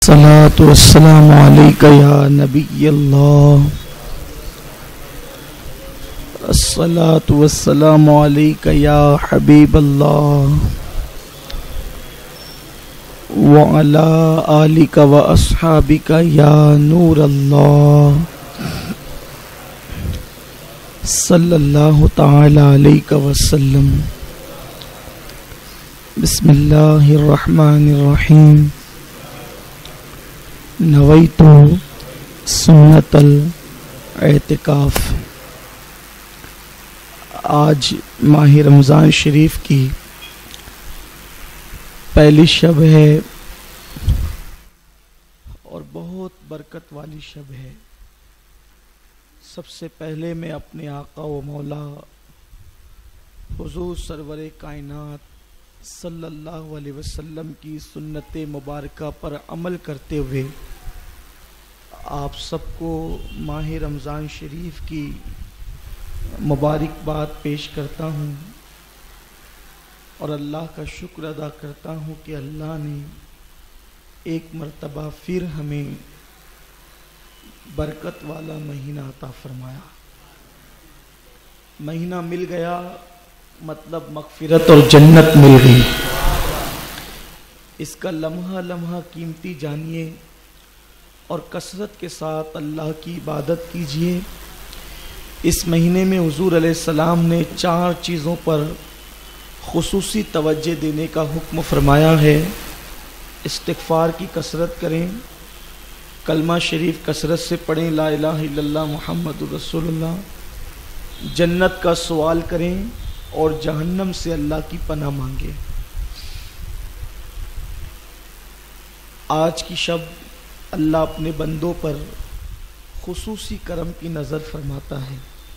अस्सलातु वस्सलामु अलैका या नबी अल्लाह, अस्सलातु वस्सलामु अलैका या हबीब अल्लाह, व अला आलिका व अस्हाबिका या नूर अल्लाह, सल्लल्लाहु तआला अलैका वसल्लम। बिस्मिल्लाहिर रहमानिर रहीम। नवैतु सुन्नतल एतिकाफ। आज माह रमज़ान शरीफ की पहली शब है और बहुत बरकत वाली शब है। सबसे पहले मैं अपने आका व मौला हुजूर सरवर कायनात सल्लल्लाहु अलैहि वसल्लम की सुन्नत मुबारका पर अमल करते हुए आप सबको माह रमज़ान शरीफ की मुबारकबाद पेश करता हूँ और अल्लाह का शुक्र अदा करता हूँ कि अल्लाह ने एक मर्तबा फिर हमें बरकत वाला महीना अता फरमाया। महीना मिल गया मतलब मगफिरत और जन्नत मिल गई। इसका लम्हा लम्हा कीमती जानिए और कसरत के साथ अल्लाह की इबादत कीजिए। इस महीने में हुजूर अलैहिस्सलाम ने 4 चीज़ों पर खुसूसी तवज्जो देने का हुक्म फरमाया है। इस्तिग़फ़ार की कसरत करें, कलमा शरीफ कसरत से पढ़ें, ला इलाहा इल्लल्लाह मुहम्मदुर रसूलुल्लाह, जन्नत का सवाल करें और जहन्नम से अल्लाह की पनाह मांगे। आज की शब अल्लाह अपने बंदों पर खुसूसी करम की नज़र फरमाता है।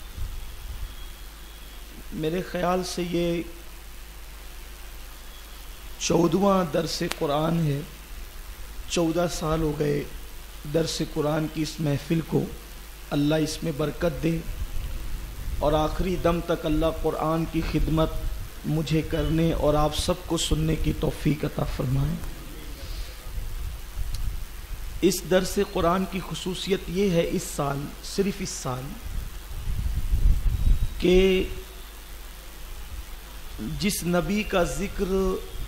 मेरे ख्याल से ये 14वां दर्स कुरान है। 14 साल हो गए दर्स कुरान की इस महफिल को। अल्लाह इसमें बरकत दे और आखिरी दम तक अल्लाह कुरान की खिदमत मुझे करने और आप सबको सुनने की तौफीक अता फरमाए। इस दर्स कुरान की खुसूसियत ये है इस साल, सिर्फ इस साल, कि जिस नबी का जिक्र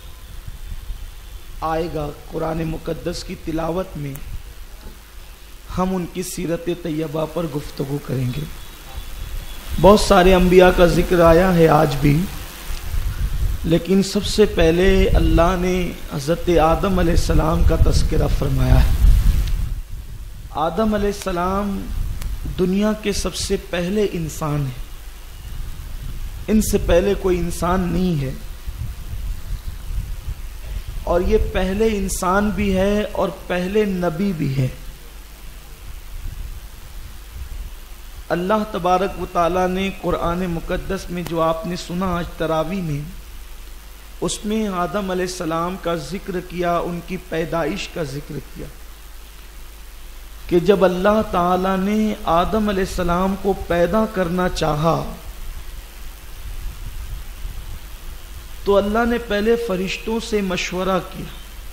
आएगा कुरान मुकद्दस की तिलावत में, हम उनकी सीरत तैयबा पर गुफ्तगू करेंगे। बहुत सारे अंबिया का जिक्र आया है आज भी, लेकिन सबसे पहले अल्लाह ने हज़रत आदम अलैहिस्सलाम का तज़किरा फरमाया है। आदम अलैहिस्सलाम दुनिया के सबसे पहले इंसान हैं। इनसे पहले कोई इंसान नहीं है और ये पहले इंसान भी है और पहले नबी भी है। अल्लाह तबारक व तआला ने कुरान मुकद्दस में जो आपने सुना आज तरावी में, उसमें आदम अलैहिस्सलाम का जिक्र किया, उनकी पैदाइश का जिक्र किया कि जब अल्लाह ताला ने आदम अलैहिस्सलाम को पैदा करना चाहा तो अल्लाह ने पहले फरिश्तों से मशवरा किया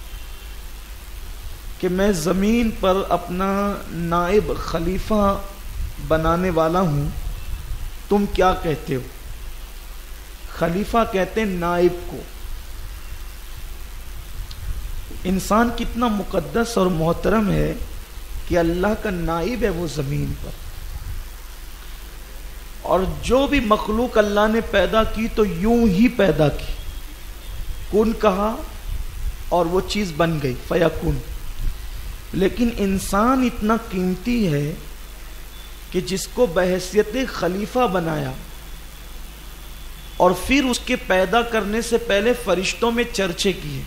कि मैं ज़मीन पर अपना नाइब खलीफा बनाने वाला हूं, तुम क्या कहते हो? खलीफा कहते हैं नाइब को। इंसान कितना मुकद्दस और मोहतरम है कि अल्लाह का नाइब है वो ज़मीन पर। और जो भी मखलूक अल्लाह ने पैदा की तो यूं ही पैदा की, कुन कहा और वो चीज़ बन गई, फयकुन। लेकिन इंसान इतना कीमती है कि जिसको बहैसियत खलीफा बनाया और फिर उसके पैदा करने से पहले फरिश्तों में चर्चे किए।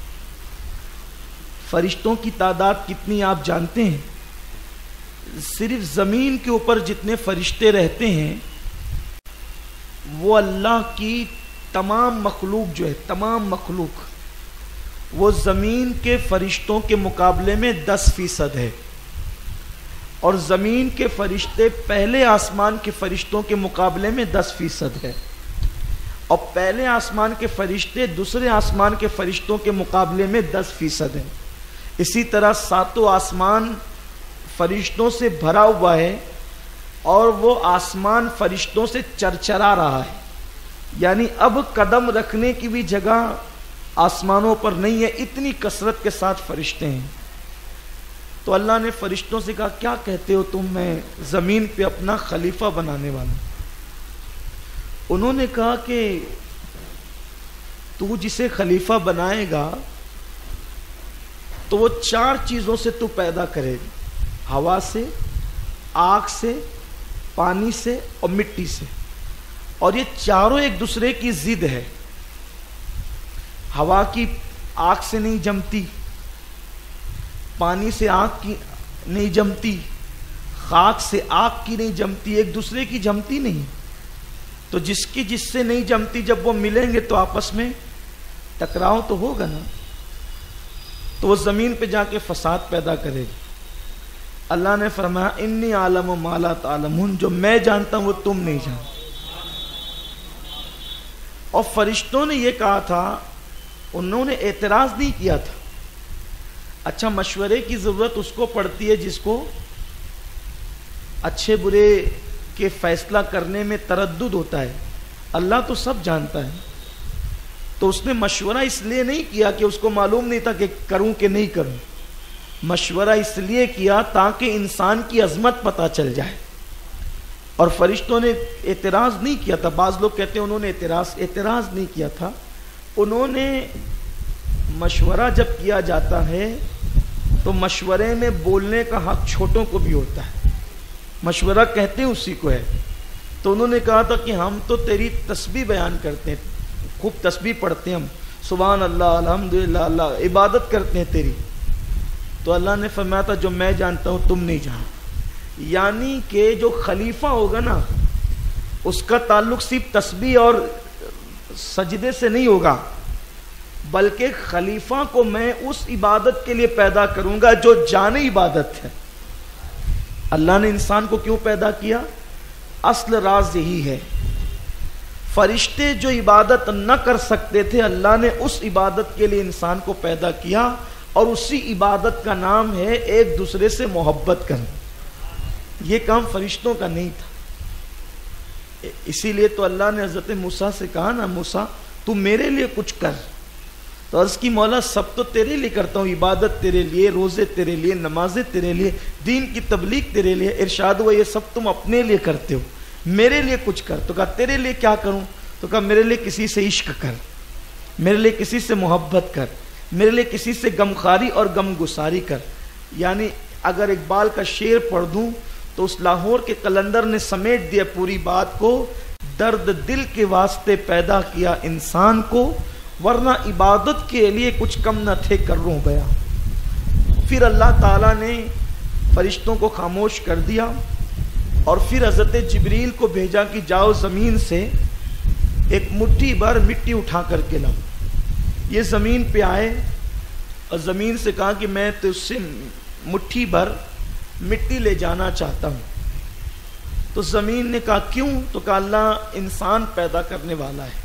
फरिश्तों की तादाद कितनी आप जानते हैं? सिर्फ ज़मीन के ऊपर जितने फरिश्ते रहते हैं वो अल्लाह की तमाम मखलूक जो है, तमाम मखलूक, वो ज़मीन के फरिश्तों के मुकाबले में 10% है। और ज़मीन के फरिश्ते पहले आसमान के फरिश्तों के मुकाबले में 10% है। और पहले आसमान के फरिश्ते दूसरे आसमान के फरिश्तों के मुकाबले में 10% हैं। इसी तरह सातों आसमान फरिश्तों से भरा हुआ है और वो आसमान फरिश्तों से चरचरा रहा है, यानी अब कदम रखने की भी जगह आसमानों पर नहीं है, इतनी कसरत के साथ फरिश्ते हैं। तो अल्लाह ने फरिश्तों से कहा, क्या कहते हो तुम, मैं जमीन पे अपना खलीफा बनाने वाला। उन्होंने कहा कि तू जिसे खलीफा बनाएगा तो वो 4 चीजों से तू पैदा करेगा, हवा से, आग से, पानी से और मिट्टी से। और ये चारों एक दूसरे की जिद है। हवा की आग से नहीं जमती, पानी से आग की नहीं जमती, खाक से आग की नहीं जमती, एक दूसरे की जमती नहीं। तो जिसकी जिससे नहीं जमती, जब वो मिलेंगे तो आपस में टकराव तो होगा ना, तो वो जमीन पे जाके फसाद पैदा करेगी। अल्लाह ने फरमाया, इन्नी आलम माला तालमून, जो मैं जानता हूं वो तुम नहीं जानते। और फरिश्तों ने ये कहा था, उन्होंने एतराज नहीं किया था। अच्छा, मशवरे की जरूरत उसको पड़ती है जिसको अच्छे बुरे के फैसला करने में तरद्दुद होता है। अल्लाह तो सब जानता है, तो उसने मशवरा इसलिए नहीं किया कि उसको मालूम नहीं था कि करूं कि नहीं करूं। मशवरा इसलिए किया ताकि इंसान की अजमत पता चल जाए। और फरिश्तों ने एतराज नहीं किया था। बाज लोग कहते हैं उन्होंने एतराज नहीं किया था। उन्होंने मशवरा जब किया जाता है तो मशवरे में बोलने का हक छोटों को भी होता है। मशवरा कहते हैं उसी को है। तो उन्होंने कहा था कि हम तो तेरी तस्बीह बयान करते हैं, खूब तस्बीह पढ़ते हैं हम, सुभान अल्लाह, अल्हम्दुलिल्लाह, अल्लाह, इबादत करते हैं तेरी। तो अल्लाह ने फरमाया था, जो मैं जानता हूं तुम नहीं जानते। यानी कि जो खलीफा होगा ना, उसका ताल्लुक सिर्फ तस्बीह और सजदे से नहीं होगा, बल्कि खलीफा को मैं उस इबादत के लिए पैदा करूंगा जो जाने इबादत है। अल्लाह ने इंसान को क्यों पैदा किया? असल राज यही है। फरिश्ते जो इबादत न कर सकते थे, अल्लाह ने उस इबादत के लिए इंसान को पैदा किया, और उसी इबादत का नाम है एक दूसरे से मोहब्बत करना। यह काम फरिश्तों का नहीं था। इसीलिए तो अल्लाह ने हजरत मूसा से कहा ना, मूसा तू मेरे लिए कुछ कर। तो अर्ज की, मौला सब तो तेरे लिए करता हूँ, इबादत तेरे लिए, रोजे तेरे लिए, नमाजें तेरे लिए, दीन की तबलीग तेरे लिए। इरशाद हुआ ये सब तुम अपने लिए करते हो, मेरे लिए कुछ कर। तो कहा तेरे लिए क्या करूं? तो कहा मेरे लिए किसी से इश्क कर, मेरे लिए किसी से मोहब्बत कर, मेरे लिए किसी से गमखारी और गमगुसारी कर। यानी अगर इकबाल का शेर पढ़ दूं तो उस लाहौर के कलंदर ने समेट दिया पूरी बात को। दर्द दिल के वास्ते पैदा किया इंसान को, वरना इबादत के लिए कुछ कम न थे कर्रों गया। फिर अल्लाह ताला ने फरिश्तों को खामोश कर दिया और फिर हजरत जिब्रील को भेजा कि जाओ जमीन से एक मुट्ठी भर मिट्टी उठा करके लाओ। ये जमीन पे आए और जमीन से कहा कि मैं तो उससे मुट्ठी भर मिट्टी ले जाना चाहता हूं। तो जमीन ने कहा क्यों? तो कहा अल्लाह इंसान पैदा करने वाला है,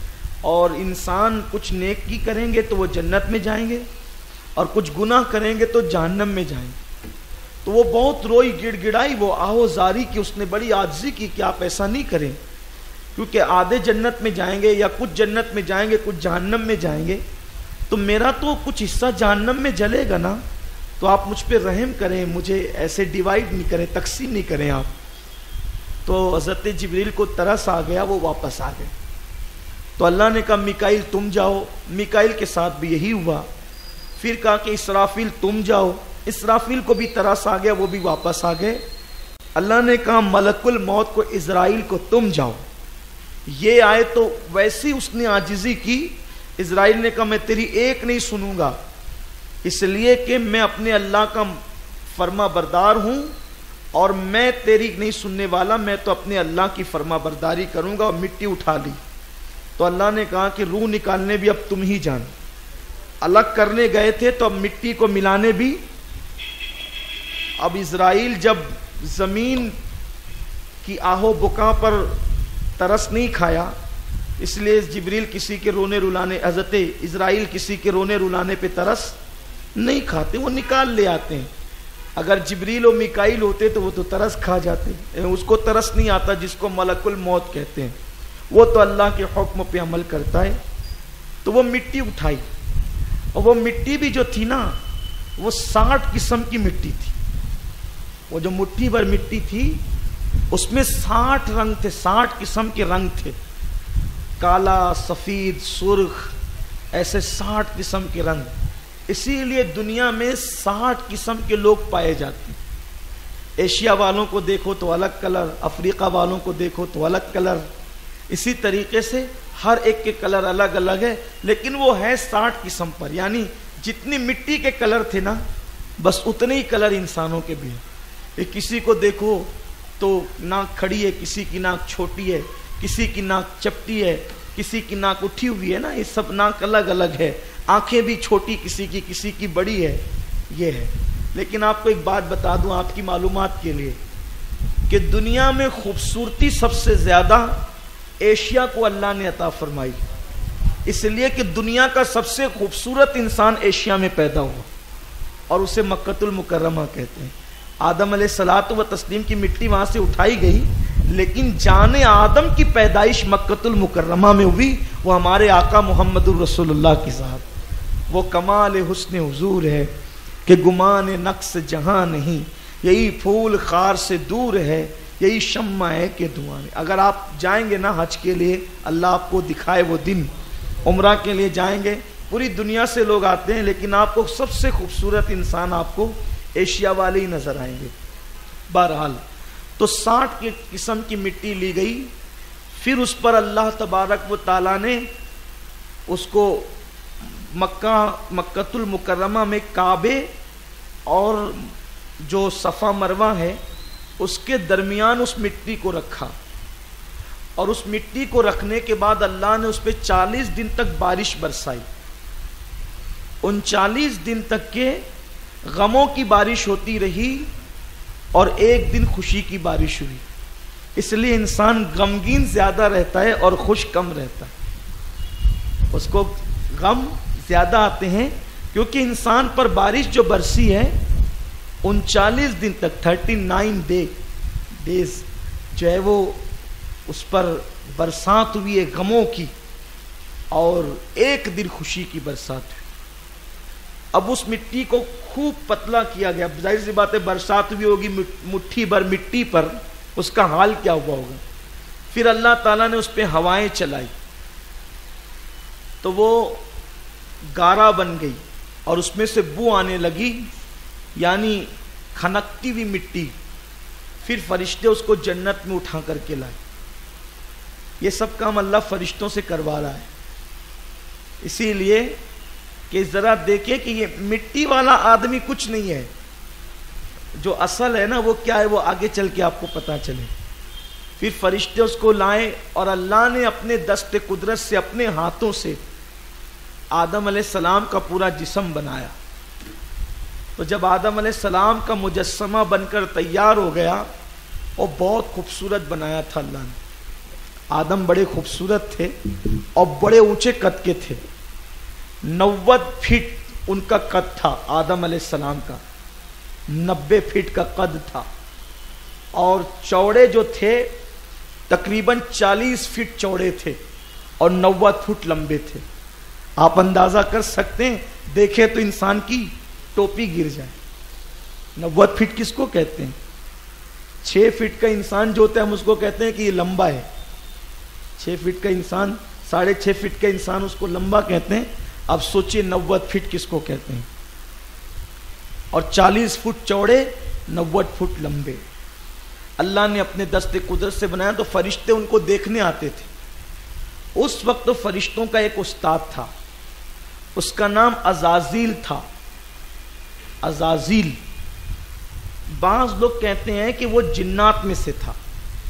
और इंसान कुछ नेकी करेंगे तो वो जन्नत में जाएंगे, और कुछ गुनाह करेंगे तो जहन्नम में जाएंगे। तो वो बहुत रोई, गिड़गिड़ाई, वो आहोजारी की, उसने बड़ी आजिज़ी की कि आप ऐसा नहीं करें, क्योंकि आधे जन्नत में जाएंगे या कुछ जन्नत में जाएंगे, कुछ जहन्नम में जाएंगे, तो मेरा तो कुछ हिस्सा जहन्नम में जलेगा ना। तो आप मुझ पे रहम करें, मुझे ऐसे डिवाइड नहीं करें, तकसीम नहीं करें आप। तो हज़रत जिब्रील को तरस आ गया, वो वापस आ गए। तो अल्लाह ने कहा मिकाइल तुम जाओ। मिकाइल के साथ भी यही हुआ। फिर कहा कि इसराफिल तुम जाओ। इसराफिल को भी तरस आ गया, वो भी वापस आ गए। अल्लाह ने कहा मलकुल मौत को, इजराइल को तुम जाओ। ये आए तो वैसी उसने आजिज़ी की। इजराइल ने कहा मैं तेरी एक नहीं सुनूंगा, इसलिए कि मैं अपने अल्लाह का फर्मा बरदार हूं, और मैं तेरी नहीं सुनने वाला, मैं तो अपने अल्लाह की फर्मा बरदारी करूंगा। और मिट्टी उठा ली। तो अल्लाह ने कहा कि रूह निकालने भी अब तुम ही जान। अलग करने गए थे तो अब मिट्टी को मिलाने भी। अब इजराइल जब जमीन की आहो बुका पर तरस नहीं खाया, इसलिए जिब्रील किसी के रोने रुलाने, हजरत इजराइल किसी के रोने रुलाने पे तरस नहीं खाते, वो निकाल ले आते हैं। अगर जिब्रील और मिकाइल होते तो वो तो तरस खा जाते। उसको तरस नहीं आता जिसको मलकुल मौत कहते हैं, वो तो अल्लाह के हुक्म पे अमल करता है। तो वो मिट्टी उठाई, और वो मिट्टी भी जो थी ना, वो 60 किस्म की मिट्टी थी। वो जो मुट्ठी भर मिट्टी थी उसमें 60 रंग थे, 60 किस्म के रंग थे, काला, सफेद, सुर्ख, ऐसे 60 किस्म के रंग। इसीलिए दुनिया में 60 किस्म के लोग पाए जाते हैं। एशिया वालों को देखो तो अलग कलर, अफ्रीका वालों को देखो तो अलग कलर, इसी तरीके से हर एक के कलर अलग अलग है, लेकिन वो है 60 किस्म पर। यानी जितनी मिट्टी के कलर थे ना, बस उतने ही कलर इंसानों के भी हैं। किसी को देखो तो नाक खड़ी है, किसी की नाक छोटी है, किसी की नाक चपटी है, किसी की नाक उठी हुई है ना, ये सब नाक अलग अलग है। आंखें भी छोटी किसी की बड़ी है, ये है। लेकिन आपको एक बात बता दूं आपकी मालूमात के लिए, कि दुनिया में खूबसूरती सबसे ज्यादा एशिया को अल्लाह ने अता फरमाई, इसलिए कि दुनिया का सबसे खूबसूरत इंसान एशिया में पैदा हुआ, और उसे मक्कतुल मुकर्रमा कहते हैं। आदम अलैहिस्सलातु व तस्लीम की मिट्टी वहां से उठाई गई, लेकिन जाने आदम की पैदाइश मक्कतुल मुकर्रमा में हुई। वो हमारे आका मुहम्मदुर रसूलुल्लाह के साथ वो कमाल हुस्न हुजूर है कि गुमान नक्स जहां नहीं, यही फूल खार से दूर है, यही शम्मा है कि धुआं नहीं। अगर आप जाएंगे ना हज के लिए, अल्लाह आपको दिखाए वो दिन, उम्रा के लिए जाएंगे, पूरी दुनिया से लोग आते हैं, लेकिन आपको सबसे खूबसूरत इंसान आपको एशिया वाले ही नजर आएंगे। बहरहाल तो 60 के किस्म की मिट्टी ली गई, फिर उस पर अल्लाह तबारक व ताला ने उसको मक्कतुल मुकर्रमा में काबे और जो सफ़ा मरवा है उसके दरमियान उस मिट्टी को रखा, और उस मिट्टी को रखने के बाद अल्लाह ने उस पर 40 दिन तक बारिश बरसाई। उन 40 दिन तक के गमों की बारिश होती रही, और एक दिन खुशी की बारिश हुई। इसलिए इंसान गमगीन ज्यादा रहता है और खुश कम रहता है। उसको गम ज्यादा आते हैं क्योंकि इंसान पर बारिश जो बरसी है 39 दिन तक 39 डेज जो है वो उस पर बरसात हुई है गमों की, और एक दिन खुशी की बरसात हुई। अब उस मिट्टी को खूब पतला किया गया। जाहिर सी बात है, बरसात भी होगी मुट्ठी भर मिट्टी पर, उसका हाल क्या हुआ होगा। फिर अल्लाह ताला ने उस पर हवाएं चलाई तो वो गारा बन गई, और उसमें से बू आने लगी, यानी खनकती हुई मिट्टी। फिर फरिश्ते उसको जन्नत में उठा करके लाए। ये सब काम अल्लाह फरिश्तों से करवा रहा है, इसीलिए कि जरा देखिए कि ये मिट्टी वाला आदमी कुछ नहीं है, जो असल है ना वो क्या है, वो आगे चल के आपको पता चले। फिर फरिश्ते उसको लाए, और अल्लाह ने अपने दस्ते कुदरत से अपने हाथों से आदम अलैहिस्सलाम का पूरा जिस्म बनाया। तो जब आदम अलैहिस्सलाम का मुजस्समा बनकर तैयार हो गया, और बहुत खूबसूरत बनाया था अल्लाह ने। आदम बड़े खूबसूरत थे और बड़े ऊंचे कद के थे। 90 फीट उनका कद था आदम अलैहिस्सलाम का, 90 फीट का कद था, और चौड़े जो थे तकरीबन 40 फीट चौड़े थे और 90 फुट लंबे थे। आप अंदाजा कर सकते हैं, देखे तो इंसान की टोपी गिर जाए। 90 फीट किसको कहते हैं? 6 फीट का इंसान जो होता है हम उसको कहते हैं कि ये लंबा है। 6 फीट का इंसान, 6.5 फीट का इंसान, उसको लंबा कहते हैं। अब सोचिए 90 फीट किसको कहते हैं, और 40 फुट चौड़े, 90 फुट लंबे। अल्लाह ने अपने दस्ते कुदरत से बनाया। तो फरिश्ते उनको देखने आते थे। उस वक्त तो फरिश्तों का एक उस्ताद था, उसका नाम अज़ाज़ील था। अज़ाज़ील, बाज़ लोग कहते हैं कि वो जिन्नात में से था,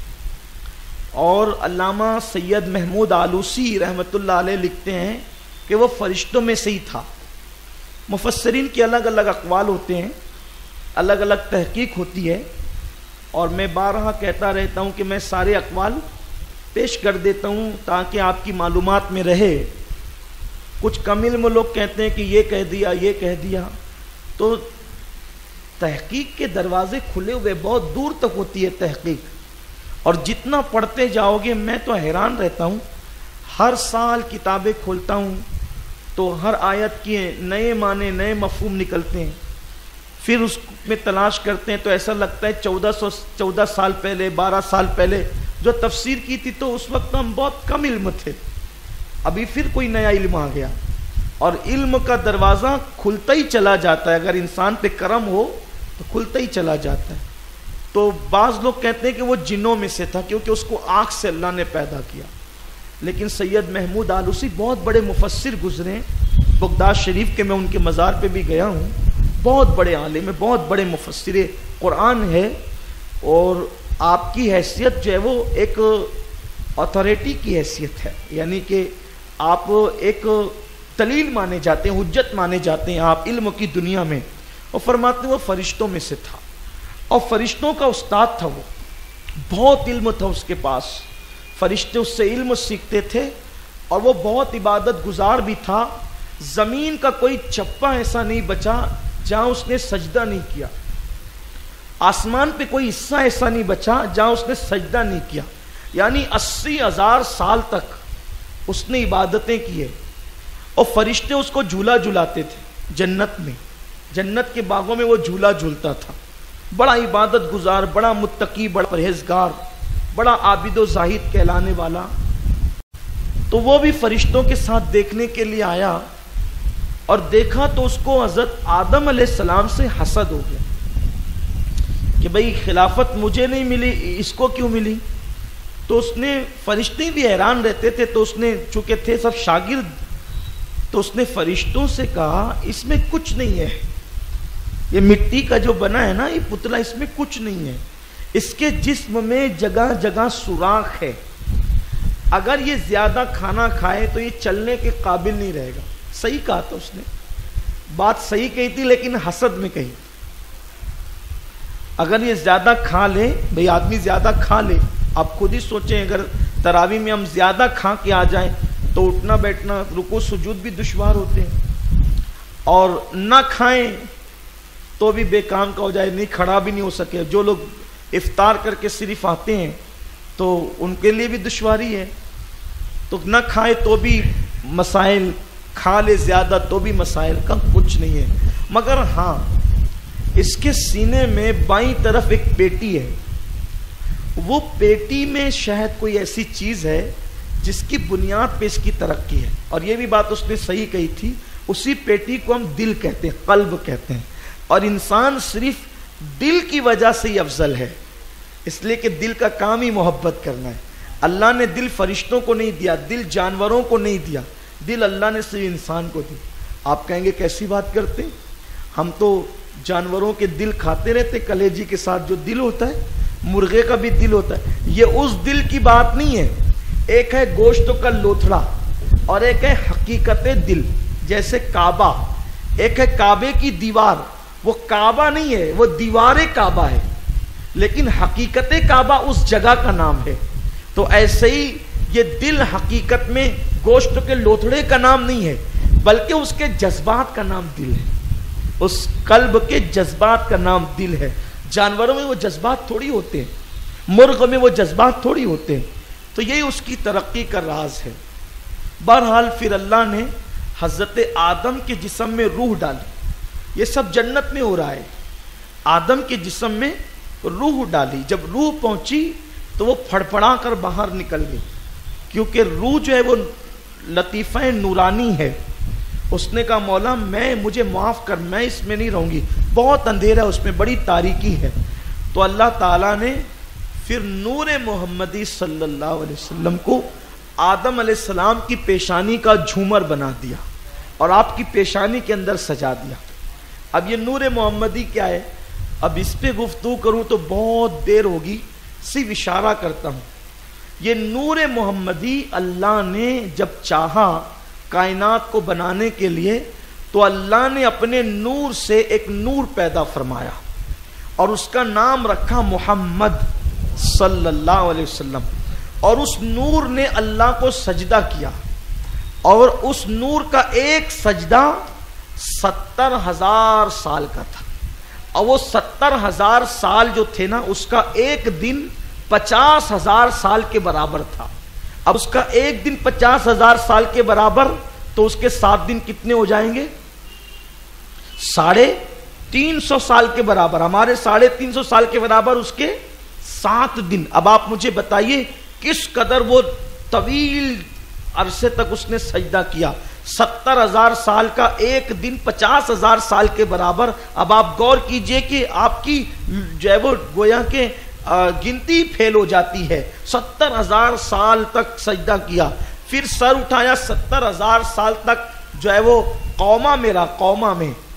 और अल्लामा सैयद महमूद आलूसी रहमतुल्लाह अलैह लिखते हैं कि वो फरिश्तों में से ही था। मुफस्सिरीन के अलग अलग अक़वाल होते हैं, अलग अलग तहकीक होती है, और मैं बारहा कहता रहता हूँ कि मैं सारे अक़वाल पेश कर देता हूँ ताकि आपकी मालूमात में रहे। कुछ कम इल्म लोग कहते हैं कि ये कह दिया, ये कह दिया, तो तहकीक के दरवाजे खुले हुए, बहुत दूर तक होती है तहकीक, और जितना पढ़ते जाओगे मैं तो हैरान रहता हूँ। हर साल किताबें खोलता हूँ तो हर आयत के नए माने, नए मफहूम निकलते हैं। फिर उसमें तलाश करते हैं तो ऐसा लगता है 14 साल पहले, 12 साल पहले जो तफसीर की थी तो उस वक्त हम बहुत कम इल्म थे, अभी फिर कोई नया इल्म आ गया। और इल्म का दरवाज़ा खुलता ही चला जाता है, अगर इंसान पे करम हो तो खुलता ही चला जाता है। तो बाज़ लोग कहते हैं कि वो जिन्नों में से था क्योंकि उसको आँख से अल्लाह ने पैदा किया। लेकिन सैयद महमूद आलूसी बहुत बड़े मुफस्सिर गुजरे, बगदाद शरीफ के मैं उनके मज़ार पे भी गया हूँ, बहुत बड़े आलिम है, बहुत बड़े मुफस्सिर कुरान है, और आपकी हैसियत जो है वो एक अथॉरिटी की हैसियत है, यानी कि आप एक दलील माने जाते हैं, हुज्जत माने जाते हैं आप इल्म की दुनिया में। और फरमाते वो फरिश्तों में से था और फरिश्तों का उस्ताद था, वो बहुत इल्म था उसके पास, फरिश्ते उससे इल्म सीखते थे और वो बहुत इबादत गुजार भी था। ज़मीन का कोई चप्पा ऐसा नहीं बचा जहाँ उसने सजदा नहीं किया, आसमान पे कोई हिस्सा ऐसा नहीं बचा जहाँ उसने सजदा नहीं किया। यानी 80,000 साल तक उसने इबादतें की है। और फरिश्ते उसको झूला झुलाते थे जन्नत में, जन्नत के बागों में वो झूला झूलता था। बड़ा इबादत गुजार, बड़ा मुत्तकी, बड़ा परहेजगार, बड़ा आबिदो जाहिद कहलाने वाला। तो वो भी फरिश्तों के साथ देखने के लिए आया और देखा तो उसको हज़रत आदम अलैहिस्सलाम से हसद हो गया कि भाई खिलाफत मुझे नहीं मिली, इसको क्यों मिली। तो उसने, फरिश्ते भी हैरान रहते थे, तो उसने, चूंकि थे सब शागिर्द, तो उसने फरिश्तों से कहा इसमें कुछ नहीं है, ये मिट्टी का जो बना है ना ये पुतला, इसमें कुछ नहीं है, इसके जिस्म में जगह जगह सुराख है, अगर ये ज्यादा खाना खाए तो ये चलने के काबिल नहीं रहेगा। सही कहा था उसने, बात सही कही थी लेकिन हसद में कही। अगर ये ज्यादा खा ले, भाई आदमी ज्यादा खा ले, आप खुद ही सोचें अगर तरावी में हम ज्यादा खा के आ जाएं तो उठना बैठना, रुकू सुजूद भी दुश्वार होते हैं, और ना खाएं तो भी बेकाम का हो जाए, नहीं खड़ा भी नहीं हो सके। जो लोग इफ्तार करके सिर्फ आते हैं तो उनके लिए भी दुश्वारी है। तो ना खाए तो भी मसाइल, खा ले ज्यादा तो भी मसाइल, का कुछ नहीं है। मगर हाँ, इसके सीने में बाईं तरफ एक पेटी है, वो पेटी में शायद कोई ऐसी चीज है जिसकी बुनियाद पे इसकी तरक्की है। और ये भी बात उसने सही कही थी, उसी पेटी को हम दिल कहते हैं, कल्ब कहते हैं, और इंसान सिर्फ दिल की वजह से ही अफजल है, इसलिए कि दिल का काम ही मोहब्बत करना है। अल्लाह ने दिल फरिश्तों को नहीं दिया, दिल जानवरों को नहीं दिया, दिल अल्लाह ने सिर्फ इंसान को दी। आप कहेंगे कैसी बात करते, हम तो जानवरों के दिल खाते रहते, कलेजी के साथ जो दिल होता है, मुर्गे का भी दिल होता है। ये उस दिल की बात नहीं है, एक है गोश्त का लोथड़ा और एक है हकीकत दिल। जैसे काबा, एक है काबे की दीवार, वो काबा नहीं है, वो दीवार काबा है, लेकिन हकीकत काबा उस जगह का नाम है। तो ऐसे ही ये दिल हकीकत में गोश्त के लोथड़े का नाम नहीं है, बल्कि उसके जज्बात का नाम दिल है, उस कल्ब के जज्बात का नाम दिल है। जानवरों में वो जज्बात थोड़ी होते हैं, मुर्ग में वो जज्बात थोड़ी होते हैं। तो यही उसकी तरक्की का राज है। बहरहाल फिर अल्लाह ने हजरत आदम के जिस्म में रूह डाली, ये सब जन्नत में हो रहा है। आदम के जिस्म में रूह डाली, जब रूह पहुंची तो वो फड़फड़ा कर बाहर निकल गई, क्योंकि रूह जो है वो लतीफ़ा नूरानी है। उसने कहा मौला मुझे माफ़ कर, मैं इसमें नहीं रहूँगी, बहुत अंधेरा है उसमें, बड़ी तारीकी है। तो अल्लाह ताला ने फिर नूर मोहम्मदी सल्लल्लाहु अलैहि वसल्लम को आदम अलैहिस्सलाम की पेशानी का झूमर बना दिया और आपकी पेशानी के अंदर सजा दिया। अब ये नूर मोहम्मदी क्या है, अब इस पे गुफ्तगू करूँ तो बहुत देर होगी, सिर्फ इशारा करता हूँ। ये नूर मोहम्मदी अल्लाह ने जब चाहा कायनात को बनाने के लिए, तो अल्लाह ने अपने नूर से एक नूर पैदा फरमाया और उसका नाम रखा मोहम्मद सल्लल्लाहु अलैहि वसल्लम। और उस नूर ने अल्लाह को सजदा किया और उस नूर का एक सजदा 70,000 साल का था। और वो 70,000 साल जो थे ना, उसका एक दिन 50,000 साल के बराबर था। अब उसका एक दिन 50,000 साल के बराबर, तो उसके 7 दिन कितने हो जाएंगे? 350 साल के बराबर। हमारे 350 साल के बराबर उसके 7 दिन। अब आप मुझे बताइए किस कदर वो तवील अरसे तक उसने सजदा किया। 70,000 साल का एक दिन 50,000 साल के बराबर। अब आप गौर कीजिए कि आपकी जो है वो गोया के गिनती फेल हो जाती है। 70,000 साल तक सजदा किया, फिर सर उठाया, 70,000 साल तक जो है वो कौमा में रहा। कोमा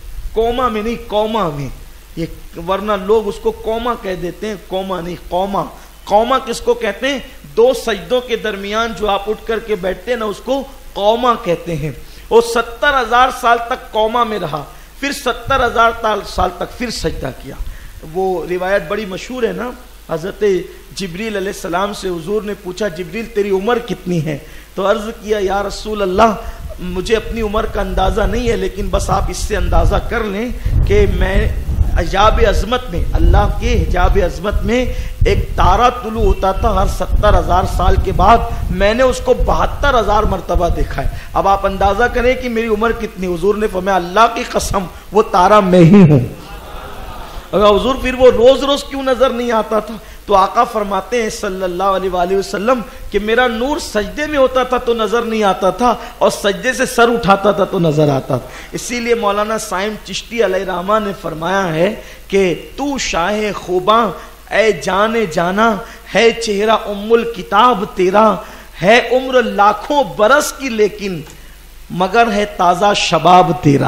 में ये, वरना लोग उसको कौमा कह देते हैं, कौमा नहीं कौमा। कौमा किसको कहते हैं? 2 सजदों के दरमियान जो आप उठ करके बैठते हैं ना, उसको कौमा कहते हैं। वो 70,000 साल तक कौमा में रहा, फिर 70,000 साल तक फिर सजदा किया। वो रिवायत बड़ी मशहूर है ना, हजरत जिब्रील अलैहिस्सलाम से हुजूर ने पूछा, जिब्रील तेरी उम्र कितनी है? तो अर्ज किया, या रसूल अल्लाह, मुझे अपनी उम्र का अंदाजा नहीं है, लेकिन बस आप इससे अंदाजा कर लें कि मैं हिजाब अजमत में, अल्लाह के हिजाब अजमत में एक तारा तुलू होता था हर 70,000 साल के बाद। मैंने उसको 72,000 मरतबा देखा है। अब आप अंदाजा करें कि मेरी उम्र कितनी। हुजूर ने फरमाया, अल्लाह की कसम वो तारा मैं ही हूं। अगर हुजूर फिर वो रोज रोज क्यों नजर नहीं आता था? तो आका फरमाते हैं सल्लल्लाहु अलैहि वसल्लम कि मेरा नूर सजदे में होता था तो नजर नहीं आता था, और सजदे से सर उठाता था तो नजर आता था। इसीलिए मौलाना साइम चिश्ती अलैहिर्रहमा ने फरमाया है कि तू शाहे खूबा ए जाने जाना, है चेहरा उम्मुल किताब तेरा, है उम्र लाखों बरस की लेकिन मगर है ताजा शबाब तेरा।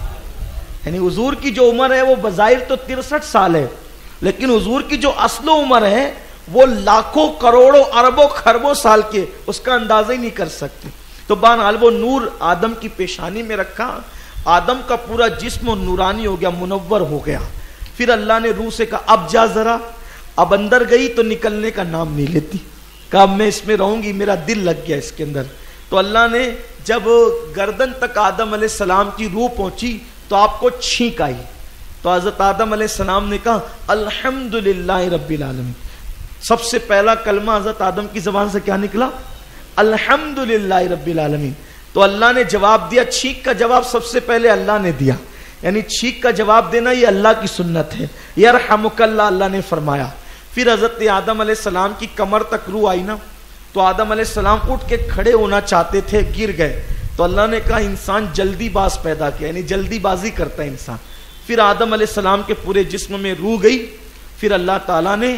यानी हुजूर की जो उम्र है वो बज़ाहिर तो 63 साल है, लेकिन हुजूर की जो असलो उम्र है वो लाखों करोड़ों अरबों खरबों साल के, उसका अंदाजा ही नहीं कर सकते। तो बहरहाल वो नूर आदम की पेशानी में रखा, आदम का पूरा जिस्म नूरानी हो गया, मुनव्वर हो गया। फिर अल्लाह ने रूह से कहा अब जा जरा। अब अंदर गई तो निकलने का नाम नहीं लेती। कहा मैं इसमें रहूंगी, मेरा दिल लग गया इसके अंदर। तो अल्लाह ने जब गर्दन तक आदम अलैहिस्सलाम की रूह पहुंची तो आपको छींक आई। तो हज़रत आदम अलैहिस्सलाम ने कहा अल्हम्दुलिल्लाह रब्बिल आलमीन। सबसे पहला कलमा हज़रत आदम की ज़बान से क्या निकला? अल्हम्दुलिल्लाह रब्बिल आलमीन। तो अल्लाह ने जवाब दिया, छींक का जवाब सबसे पहले अल्लाह ने दिया। यानी छींक का जवाब देना ये अल्लाह की सुन्नत है। यरहमुकल्लाह अल्लाह ने फरमाया। फिर हज़रत आदम अलैहिस्सलाम की कमर तक रूह आई ना, तो आदम अलैहिस्सलाम उठ के खड़े होना चाहते थे, गिर गए। तो अल्लाह ने कहा इंसान जल्दीबाज पैदा किया, यानी जल्दीबाजी करता है इंसान। फिर आदम अलैहिस्सलाम के पूरे जिस्म में रूह गई। फिर अल्लाह ताला ने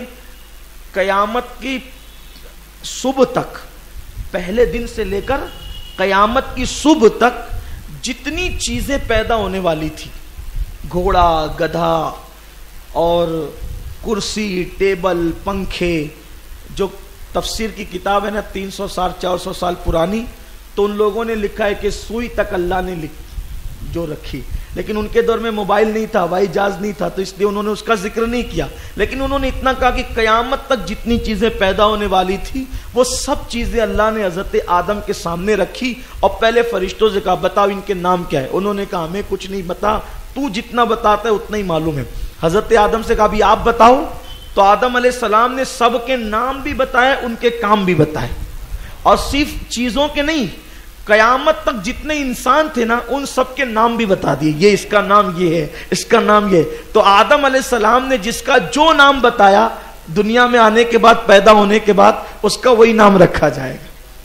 कयामत की सुबह तक, पहले दिन से लेकर कयामत की सुबह तक जितनी चीजें पैदा होने वाली थी, घोड़ा, गधा और कुर्सी, टेबल, पंखे, जो तफसीर की किताब है ना 300 साल 400 साल पुरानी, तो उन लोगों ने लिखा है कि सुई तक अल्लाह ने जो रखी। लेकिन उनके दौर में मोबाइल नहीं था, हवाई जहाज नहीं था, तो इसलिए उन्होंने उसका जिक्र नहीं किया। लेकिन उन्होंने इतना कहा कि कयामत तक जितनी चीजें पैदा होने वाली थी वो सब चीजें अल्लाह ने हजरत आदम के सामने रखी। और पहले फरिश्तों से कहा बताओ इनके नाम क्या है। उन्होंने कहा हमें कुछ नहीं बता, तू जितना बताता है उतना ही मालूम है। हजरत आदम से कहा भी आप बताओ। तो आदम अलैहिस्सलाम ने सबके नाम भी बताए, उनके काम भी बताए, और सिर्फ चीजों के नहीं, कयामत तक जितने इंसान थे ना उन सबके नाम भी बता दिए, ये इसका नाम ये है, इसका नाम ये। तो आदम अलैहिस्सलाम ने जिसका जो नाम बताया, दुनिया में आने के बाद, पैदा होने के बाद उसका वही नाम रखा जाएगा।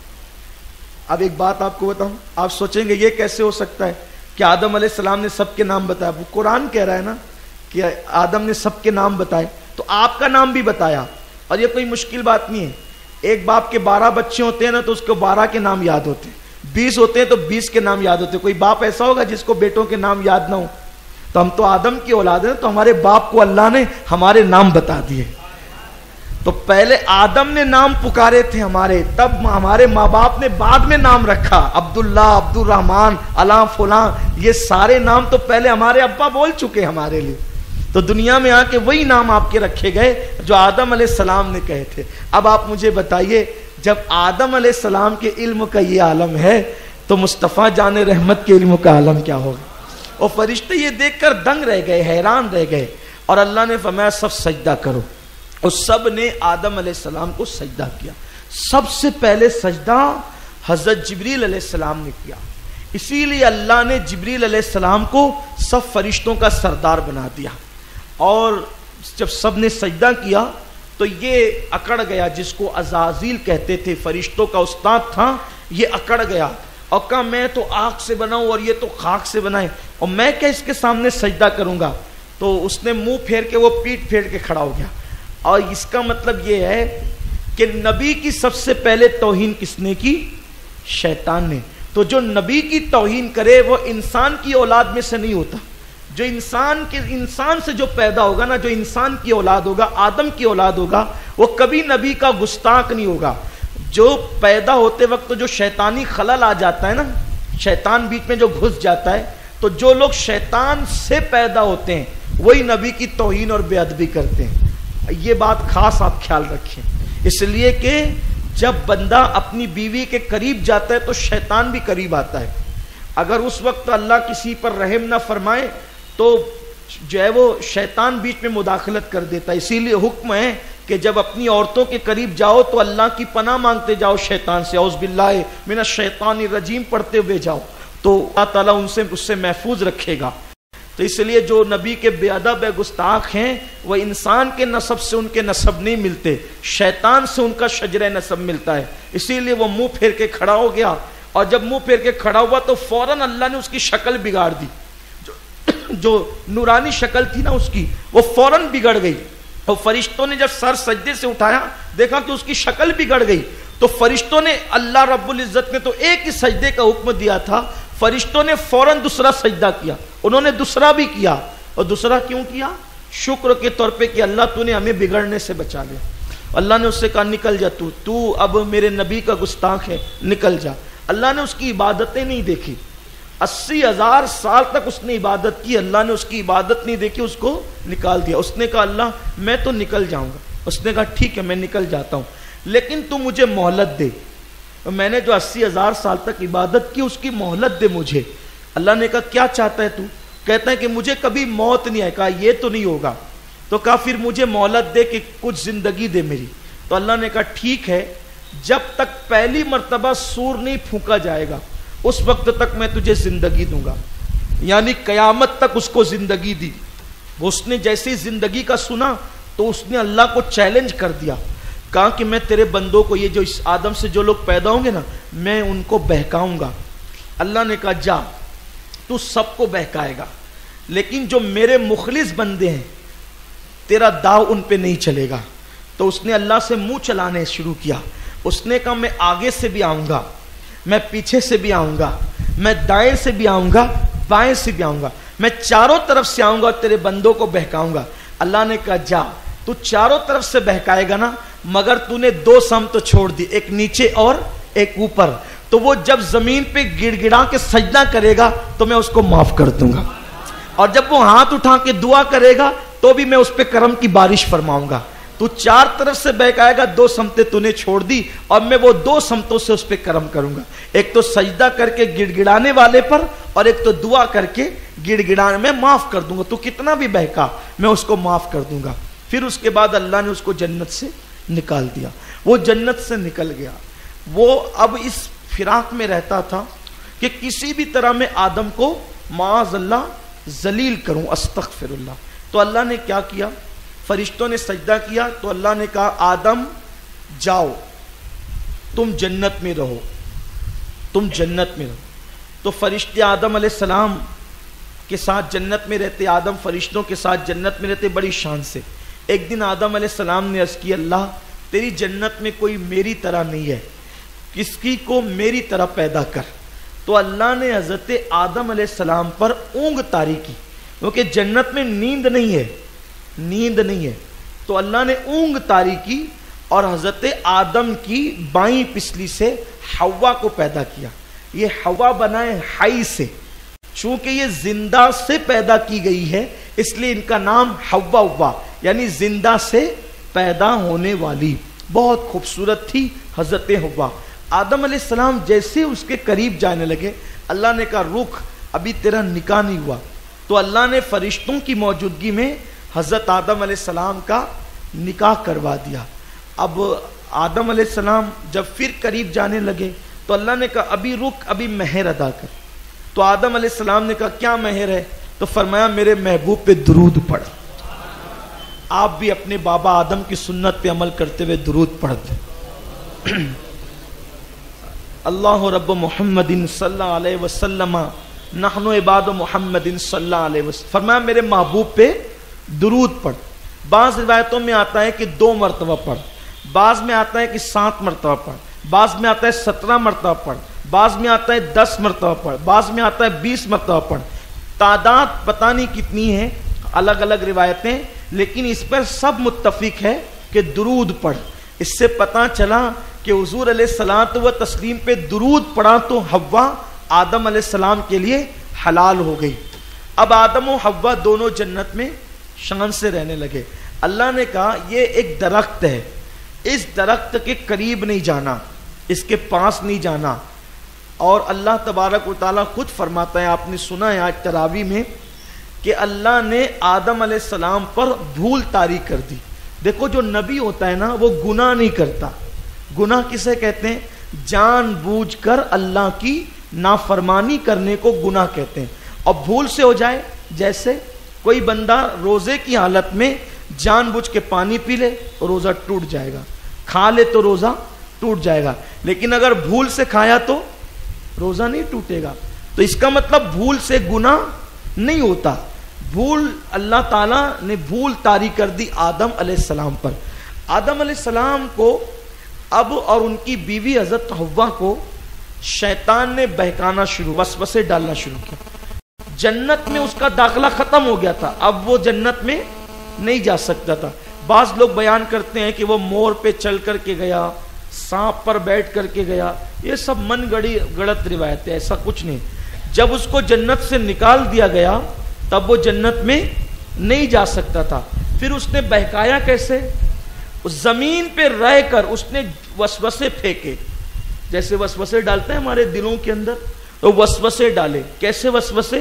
अब एक बात आपको बताऊं, आप सोचेंगे ये कैसे हो सकता है कि आदम अलैहिस्सलाम ने सबके नाम बताया। वो कुरान कह रहा है ना कि आदम ने सबके नाम बताए, तो आपका नाम भी बताया। और ये कोई मुश्किल बात नहीं है। एक बाप के 12 बच्चे होते हैं ना, तो उसको 12 के नाम याद होते हैं। 20 होते हैं तो 20 के नाम याद होते हैं। कोई बाप ऐसा होगा जिसको बेटों के नाम याद ना हो? तो हम तो आदम की औलाद हैं, तो हमारे बाप को अल्लाह ने हमारे नाम बता दिए। तो पहले आदम ने नाम पुकारे थे हमारे, तब हमारे माँ बाप ने बाद में नाम रखा। अब्दुल्ला, अब्दुल रहमान, अला फुला, ये सारे नाम तो पहले हमारे अब्बा बोल चुके हमारे लिए। तो दुनिया में आके वही नाम आपके रखे गए जो आदम अलैहिस्सलाम ने कहे थे। अब आप मुझे बताइए, जब आदम अलैहिस्सलाम के इल्म का ये आलम है, तो मुस्तफ़ा जाने रहमत के इल्म का आलम क्या होगा? और फरिश्ते ये देखकर दंग रह गए, हैरान रह गए। और अल्लाह ने फरमाया सब सजदा करो, और सब ने आदम अलैहिस्सलाम को सजदा किया। सबसे पहले सजदा हजरत जिब्रील अलैहिस्सलाम ने किया। इसीलिए अल्लाह ने जिब्रील अलैहिस्सलाम को सब फरिश्तों का सरदार बना दिया। और जब सब ने सजदा किया तो ये अकड़ गया, जिसको अज़ाज़ील कहते थे, फरिश्तों का उस्ताद था, ये अकड़ गया और कहा मैं तो आग से बना हूं और ये तो खाक से बना है, और मैं क्या इसके सामने सजदा करूंगा। तो उसने मुंह फेर के, वो पीठ फेर के खड़ा हो गया। और इसका मतलब ये है कि नबी की सबसे पहले तौहीन किसने की? शैतान ने। तो जो नबी की तौहीन करे वो इंसान की औलाद में से नहीं होता। जो इंसान से जो पैदा होगा ना, जो इंसान की औलाद होगा, आदम की औलाद होगा, वो कभी नबी का गुस्ताख नहीं होगा। जो पैदा होते वक्त तो जो शैतानी खलल आ जाता है ना, शैतान बीच में जो घुस जाता है, तो जो लोग शैतान से पैदा होते हैं वही नबी की तौहीन और बेअदबी करते हैं। ये बात खास आप ख्याल रखें, इसलिए कि जब बंदा अपनी बीवी के करीब जाता है तो शैतान भी करीब आता है। अगर उस वक्त अल्लाह किसी पर रहम ना फरमाए तो जो है वो शैतान बीच में मुदाखलत कर देता है। इसीलिए हुक्म है कि जब अपनी औरतों के करीब जाओ तो अल्लाह की पनाह मांगते जाओ शैतान से, औज़ बिल्लाहि मिनश शैतानिर रजीम पढ़ते हुए जाओ, तो अल्लाह ताला उससे महफूज रखेगा। तो इसलिए जो नबी के बेअदब गुस्ताख हैं वह इंसान के नसब से उनके नसब नहीं मिलते, शैतान से उनका शजरे नसब मिलता है। इसीलिए वो मुंह फेर के खड़ा हो गया, और जब मुंह फेर के खड़ा हुआ तो फौरन अल्लाह ने उसकी शक्ल बिगाड़ दी। जो नूरानी शक्ल थी ना उसकी, वो फौरन बिगड़ गई। और फरिश्तों ने जब सर सजदे से उठाया, देखा कि उसकी शक्ल बिगड़ गई, तो फरिश्तों ने, अल्लाह रब्बुल इज्जत ने तो एक ही सजदे का हुक्म दिया था, फरिश्तों ने फौरन दूसरा सजदा किया। उन्होंने दूसरा भी किया। और दूसरा क्यों किया? शुक्र के तौर पे कि अल्लाह तूने हमें बिगड़ने से बचा लिया। अल्लाह ने उससे कहा निकल जा, तू अब मेरे नबी का गुस्ताख है, निकल जा। अल्लाह ने उसकी इबादतें नहीं देखी, 80,000 साल तक उसने इबादत की, अल्लाह ने उसकी इबादत नहीं देखी, उसको निकाल दिया। उसने कहा अल्लाह मैं तो निकल जाऊंगा। उसने कहा ठीक है मैं निकल जाता हूं, लेकिन तू मुझे मोहलत दे। मैंने जो 80,000 साल तक इबादत की उसकी मोहलत दे मुझे। अल्लाह ने कहा क्या चाहता है तू? कहता है कि मुझे कभी मौत नहीं आए। कहा ये तो नहीं होगा। तो कहा फिर मुझे मोहलत दे कि कुछ जिंदगी दे मेरी। तो अल्लाह ने कहा ठीक है, जब तक पहली मर्तबा सूर नहीं फूंका जाएगा उस वक्त तक मैं तुझे जिंदगी दूंगा। यानी कयामत तक उसको जिंदगी दी। उसने जैसे ही जिंदगी का सुना तो उसने अल्लाह को चैलेंज कर दिया, कहा कि मैं तेरे बंदों को, ये जो इस आदम से जो लोग पैदा होंगे ना, मैं उनको बहकाऊंगा। अल्लाह ने कहा जा तू सबको बहकाएगा, लेकिन जो मेरे मुखलिस बंदे हैं तेरा दाव उन पे नहीं चलेगा। तो उसने अल्लाह से मुंह चलाने शुरू किया। उसने कहा मैं आगे से भी आऊंगा, मैं पीछे से भी आऊंगा, मैं दाएं से भी आऊंगा, बाएं से भी आऊंगा, मैं चारों तरफ से आऊंगा और तेरे बंदों को बहकाऊंगा। अल्लाह ने कहा जा तू चारों तरफ से बहकाएगा ना, मगर तूने 2 सम तो छोड़ दी, एक नीचे और एक ऊपर। तो वो जब जमीन पे गिड़गिड़ा के सजदा करेगा तो मैं उसको माफ कर दूंगा, और जब वो हाथ उठा के दुआ करेगा तो भी मैं उस पर करम की बारिश फरमाऊंगा। तू 4 तरफ से बहकाएगा, 2 समतें तूने छोड़ दी, और मैं वो 2 समतों से उस पर करम करूंगा। एक तो सजदा करके गिड़गिड़ाने वाले पर, और एक तो दुआ करके गिड़गिड़ाने में माफ कर दूंगा। तू कितना भी बहका मैं उसको माफ कर दूंगा। फिर उसके बाद अल्लाह ने उसको जन्नत से निकाल दिया। वो जन्नत से निकल गया। वो अब इस फिराक में रहता था कि किसी भी तरह में आदम को माअज़ल्लाह जलील करूं, अस्तगफिरुल्लाह। तो अल्लाह ने क्या किया? फरिश्तों ने सजदा किया तो अल्लाह ने कहा आदम जाओ, तुम जन्नत में रहो, तुम जन्नत में रहो। तो फरिश्ते आदम अलैहिस्सलाम के साथ जन्नत में रहते, आदम फरिश्तों के साथ जन्नत में रहते बड़ी शान से। एक दिन आदम अलैहिस्सलाम ने अर्ज़ की अल्लाह तेरी जन्नत में कोई मेरी तरह नहीं है, किसकी को मेरी तरह पैदा कर। तो अल्लाह ने हज़रत आदम अलैहिस्सलाम पर ऊँग तारी की, क्योंकि जन्नत में नींद नहीं है, नींद नहीं है। तो अल्लाह ने ऊँग तारी की और हज़रत आदम की बाईं पिछली से हव्वा को पैदा किया। ये हव्वा बनाए हाई से, चूंकि ये जिंदा से पैदा की गई है इसलिए इनका नाम हव्वा हुआ, यानी जिंदा से पैदा होने वाली। बहुत खूबसूरत थी हज़रत हव्वा। आदम अलैहिस्सलाम जैसे उसके करीब जाने लगे, अल्लाह ने कहा रुक, अभी तेरा निकाह नहीं हुआ। तो अल्लाह ने फरिश्तों की मौजूदगी में हज़रत आदम अलैहिस्सलाम का निकाह करवा दिया। अब आदम अलैहिस्सलाम जब फिर करीब जाने लगे तो अल्लाह ने कहा अभी रुक, अभी महर अदा कर। तो आदम अलैहिस्सलाम ने कहा क्या महर है? तो फरमाया मेरे महबूब पे दुरूद पढ़। आप भी अपने बाबा आदम की सुन्नत पे अमल करते हुए दुरूद पढ़ दे। अल्लाह रब्ब मुहम्मदिन सल्लल्लाहु अलैहि वसल्लम नहनु इबाद मुहम्मदिन सल्लल्लाहु अलैहि वसल्लम। फरमाया मेरे महबूब पे दुरूद पढ़। बाज़ रिवायतों में आता है कि 2 मरतबा पढ़, बाज़ में आता है कि 7 मरतबा पढ़, बाज़ में आता है 17 मरतबा पढ़, बाज़ में आता है 10 मरतबा पढ़, बाज़ में आता है 20 मरतबा पढ़। तादाद पता नहीं कितनी है, अलग अलग रिवायतें, लेकिन इस पर सब मुत्तफिक है कि दुरूद पढ़। इससे पता चला कि हुजूर अलैहिस्सलातु व तस्लीम पे दुरूद पढ़ा तो हव्वा आदम अलैहिस्सलाम के लिए हलाल हो गई। अब आदम और हव्वा दोनों जन्नत में शान से रहने लगे। अल्लाह ने कहा ये एक दरख्त है, इस दरख्त के करीब नहीं जाना, इसके पास नहीं जाना। और अल्लाह तबारक व तआला खुद फरमाता है, आपने सुना है आज तरावी में, कि अल्लाह ने आदम अलैहिस्सलाम पर भूल तारी कर दी। देखो जो नबी होता है ना वो गुनाह नहीं करता। गुनाह किसे कहते हैं? जानबूझकर अल्लाह की नाफरमानी करने को गुनाह कहते हैं। और भूल से हो जाए, जैसे कोई बंदा रोजे की हालत में जानबूझ के पानी पी ले तो रोजा टूट जाएगा, खा ले तो रोजा टूट जाएगा, लेकिन अगर भूल से खाया तो रोजा नहीं टूटेगा। तो इसका मतलब भूल से गुनाह नहीं होता। भूल, अल्लाह ताला ने भूल तारी कर दी आदम अलैहिस्सलाम पर। आदम अलैहिस्सलाम को अब और उनकी बीवी हज़रत हव्वा को शैतान ने बहकाना शुरू, वसवसे डालना शुरू किया। जन्नत में उसका दाखला खत्म हो गया था, अब वो जन्नत में नहीं जा सकता था। बाज लोग बयान करते हैं कि वो मोर पे चल करके गया, सांप पर बैठ करके गया, ये सब मन गढ़त रिवायत है, ऐसा कुछ नहीं। जब उसको जन्नत से निकाल दिया गया तब वो जन्नत में नहीं जा सकता था। फिर उसने बहकाया कैसे? उस जमीन पे रहकर उसने वसवसे फेंके, जैसे वसवसे डालते हैं हमारे दिलों के अंदर, तो वसवसे डाले। कैसे वसवसे?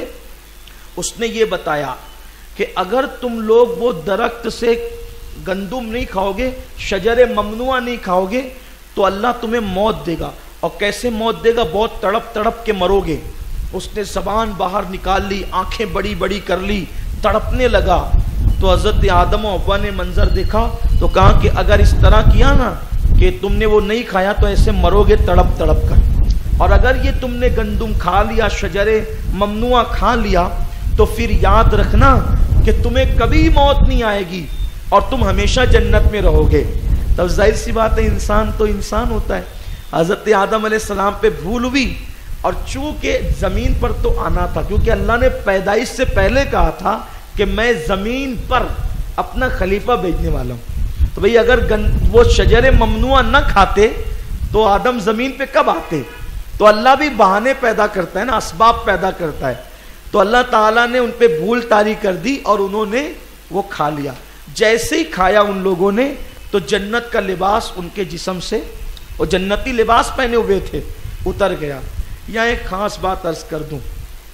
उसने ये बताया कि अगर तुम लोग वो दरख्त से गंदुम नहीं खाओगे, शजरे ममनुआ नहीं खाओगे, तो अल्लाह तुम्हें मौत देगा। और कैसे मौत देगा? बहुत तड़प तड़प के मरोगे। उसने ज़बान बाहर निकाल ली, आंखें बड़ी बड़ी कर ली, तड़पने लगा। तो हज़रत आदम और हव्वा ने मंजर देखा तो कहा कि अगर इस तरह किया ना कि तुमने वो नहीं खाया तो ऐसे मरोगे तड़प तड़प कर, और अगर ये तुमने गंदुम खा लिया, शजरे ममनुआ खा लिया, तो फिर याद रखना कि तुम्हें कभी मौत नहीं आएगी और तुम हमेशा जन्नत में रहोगे। तब जाहिर सी बात है, इंसान तो इंसान होता है। हज़रत आदम अलैहिस्सलाम पे भूल हुई, और चूंकि जमीन पर तो आना था, क्योंकि अल्लाह ने पैदाइश से पहले कहा था कि मैं जमीन पर अपना खलीफा भेजने वाला हूं। तो भाई अगर वो शजरे ममनुआ न खाते तो आदम जमीन पे कब आते? तो अल्लाह भी बहाने पैदा करता है ना, असबाब पैदा करता है। तो अल्लाह ताला ने उन पे भूल तारी कर दी और उन्होंने वो खा लिया। जैसे ही खाया उन लोगों ने तो जन्नत का लिबास उनके जिस्म से, वो जन्नती लिबास पहने हुए थे, उतर गया। यहाँ एक खास बात अर्ज कर दूं,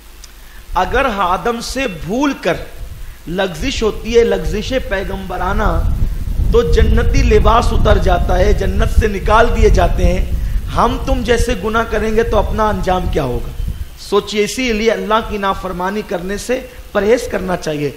अगर आदम से भूल कर लग्जिश होती है, लग्जिश पैगंबराना, तो जन्नती लिबास उतर जाता है, जन्नत से निकाल दिए जाते हैं। हम तुम जैसे गुनाह करेंगे तो अपना अंजाम क्या होगा? सोचिए। इसीलिए अल्लाह की नाफरमानी करने से परहेज करना चाहिए।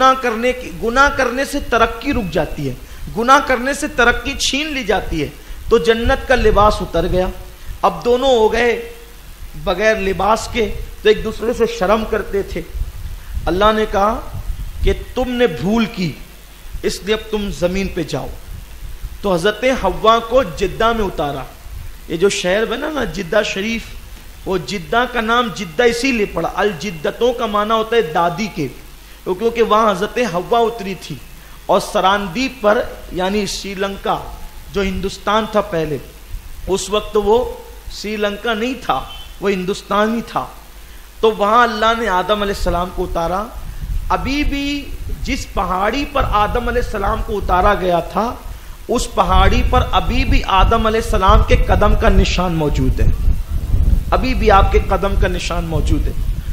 गुनाह करने से तरक्की रुक जाती है, गुनाह करने से तरक्की छीन ली जाती है। तो जन्नत का लिबास उतर गया, अब दोनों हो गए बगैर लिबास के, तो एक दूसरे से शर्म करते थे। अल्लाह ने कहा कि तुमने भूल की, इसलिए अब तुम जमीन पे जाओ। तो हज़रत हव्वा को जिद्दा में उतारा। ये जो शहर बना ना जिद्दा शरीफ, वो जिद्दा का नाम जिद्दा इसीलिए पड़ा, अल जिद्दतों का माना होता है दादी के, क्योंकि वहाँ हज़रत हव्वा उतरी थी। और सरानदीप पर, यानी श्रीलंका जो हिंदुस्तान था पहले, उस वक्त वो श्रीलंका नहीं था, वो हिंदुस्तान ही था। तो वहाँ अल्लाह ने आदम अलैहिस्सलाम को उतारा। अभी भी जिस पहाड़ी पर आदम अलैहिस्सलाम को उतारा गया था, उस पहाड़ी पर अभी भी आदम अलैहिस्सलाम के कदम का निशान मौजूद है, अभी भी आपके कदम का निशान मौजूद है।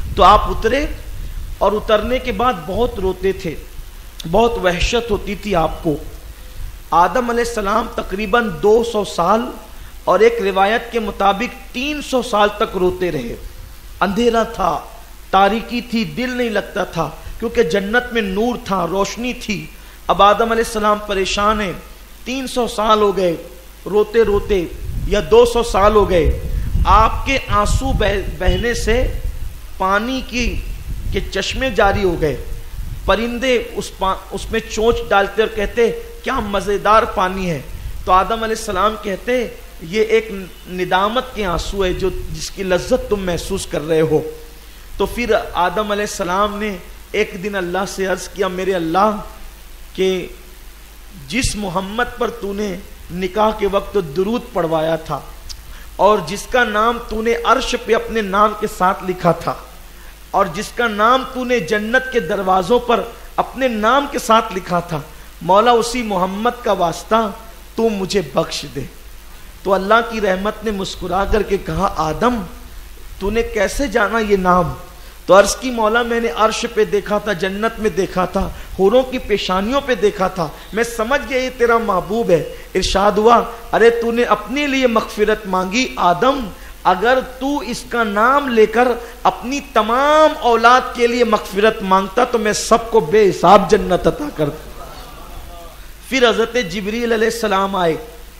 तो आप उतरे और उतरने के बाद बहुत रोते थे, बहुत वहशत होती थी आपको। आदम अलैहिस्सलाम तकरीबन 200 साल और एक रिवायत के मुताबिक 300 साल तक रोते रहे। अंधेरा था, तारीकी थी, दिल नहीं लगता था, क्योंकि जन्नत में नूर था, रोशनी थी। अब आदम अलैहिस्सलाम परेशान है, 300 साल हो गए रोते रोते, या 200 साल हो गए। आपके आंसू बहने से पानी के चश्मे जारी हो गए। परिंदे उसमें चोंच डालते और कहते क्या मजेदार पानी है। तो आदम अलैहिस्सलाम कहते ये एक निदामत के आंसू है जो जिसकी लज्जत तुम महसूस कर रहे हो। तो फिर आदम अलैहिस्सलाम ने एक दिन अल्लाह से अर्ज किया, मेरे अल्लाह के जिस मोहम्मद पर तूने निकाह के वक्त दुरूद पढ़वाया था और जिसका नाम तूने अर्श पे अपने नाम के साथ लिखा था और जिसका नाम तूने जन्नत के दरवाजों पर अपने नाम के साथ लिखा था, मौला उसी मोहम्मद का वास्ता तू मुझे बख्श दे। तो अल्लाह की रहमत ने मुस्कुरा करके कहा, आदम तूने कैसे जाना ये नाम? तो अर्ज की, मौला मैंने अर्श पे देखा था, जन्नत में देखा था, हूरों की पेशानियों पे देखा था, मैं समझ गया ये तेरा महबूब है। इरशाद हुआ, अरे तूने अपने लिए मगफिरत मांगी आदम, अगर तू इसका नाम लेकर अपनी तमाम औलाद के लिए मगफिरत मांगता तो मैं सबको बेहिसाब जन्नत अता करता। फिर हजरत जिब्रील अलैहिस्सलाम आए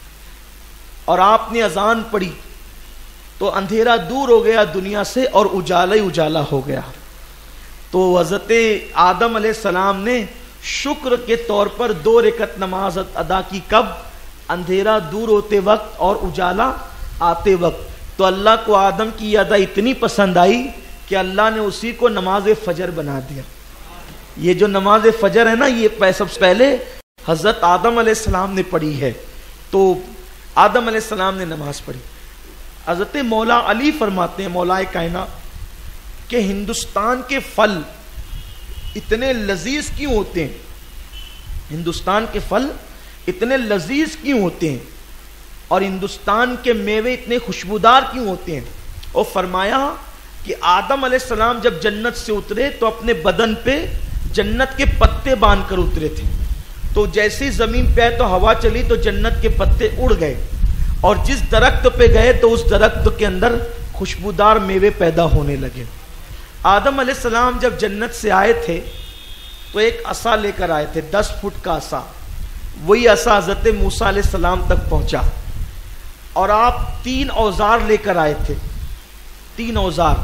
और आपने अजान पढ़ी तो अंधेरा दूर हो गया दुनिया से और उजाला ही उजाला हो गया। तो हजरत आदम अलैहिस्सलाम ने शुक्र के तौर पर 2 रकअत नमाज अदा की। कब? अंधेरा दूर होते वक्त और उजाला आते वक्त। तो अल्लाह को आदम की अदा इतनी पसंद आई कि अल्लाह ने उसी को नमाज फजर बना दिया। ये जो नमाज फजर है ना, ये सबसे पहले हजरत आदम अलैहिस्सलाम ने पढ़ी है। तो आदम अलैहिस्सलाम ने नमाज पढ़ी। हजरत मौला अली फरमाते हैं, मौलाए कायना, कि हिंदुस्तान के फल इतने लजीज क्यों होते हैं? हिंदुस्तान के फल इतने लजीज क्यों होते हैं और हिंदुस्तान के मेवे इतने खुशबूदार क्यों होते हैं? और फरमाया कि आदम अलैहिस्सलाम जब जन्नत से उतरे तो अपने बदन पे जन्नत के पत्ते बांध कर उतरे थे। तो जैसे ही जमीन पे आए तो हवा चली तो जन्नत के पत्ते उड़ गए और जिस दरख्त पे गए तो उस दरख्त के अंदर खुशबूदार मेवे पैदा होने लगे। आदम अलैहिस्सलाम जब जन्नत से आए थे तो एक असा लेकर आए थे, 10 फुट का असा। वही असा हजरत मूसा अलैहिस्सलाम तक पहुंचा और आप 3 औजार लेकर आए थे। 3 औजार,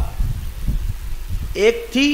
एक थी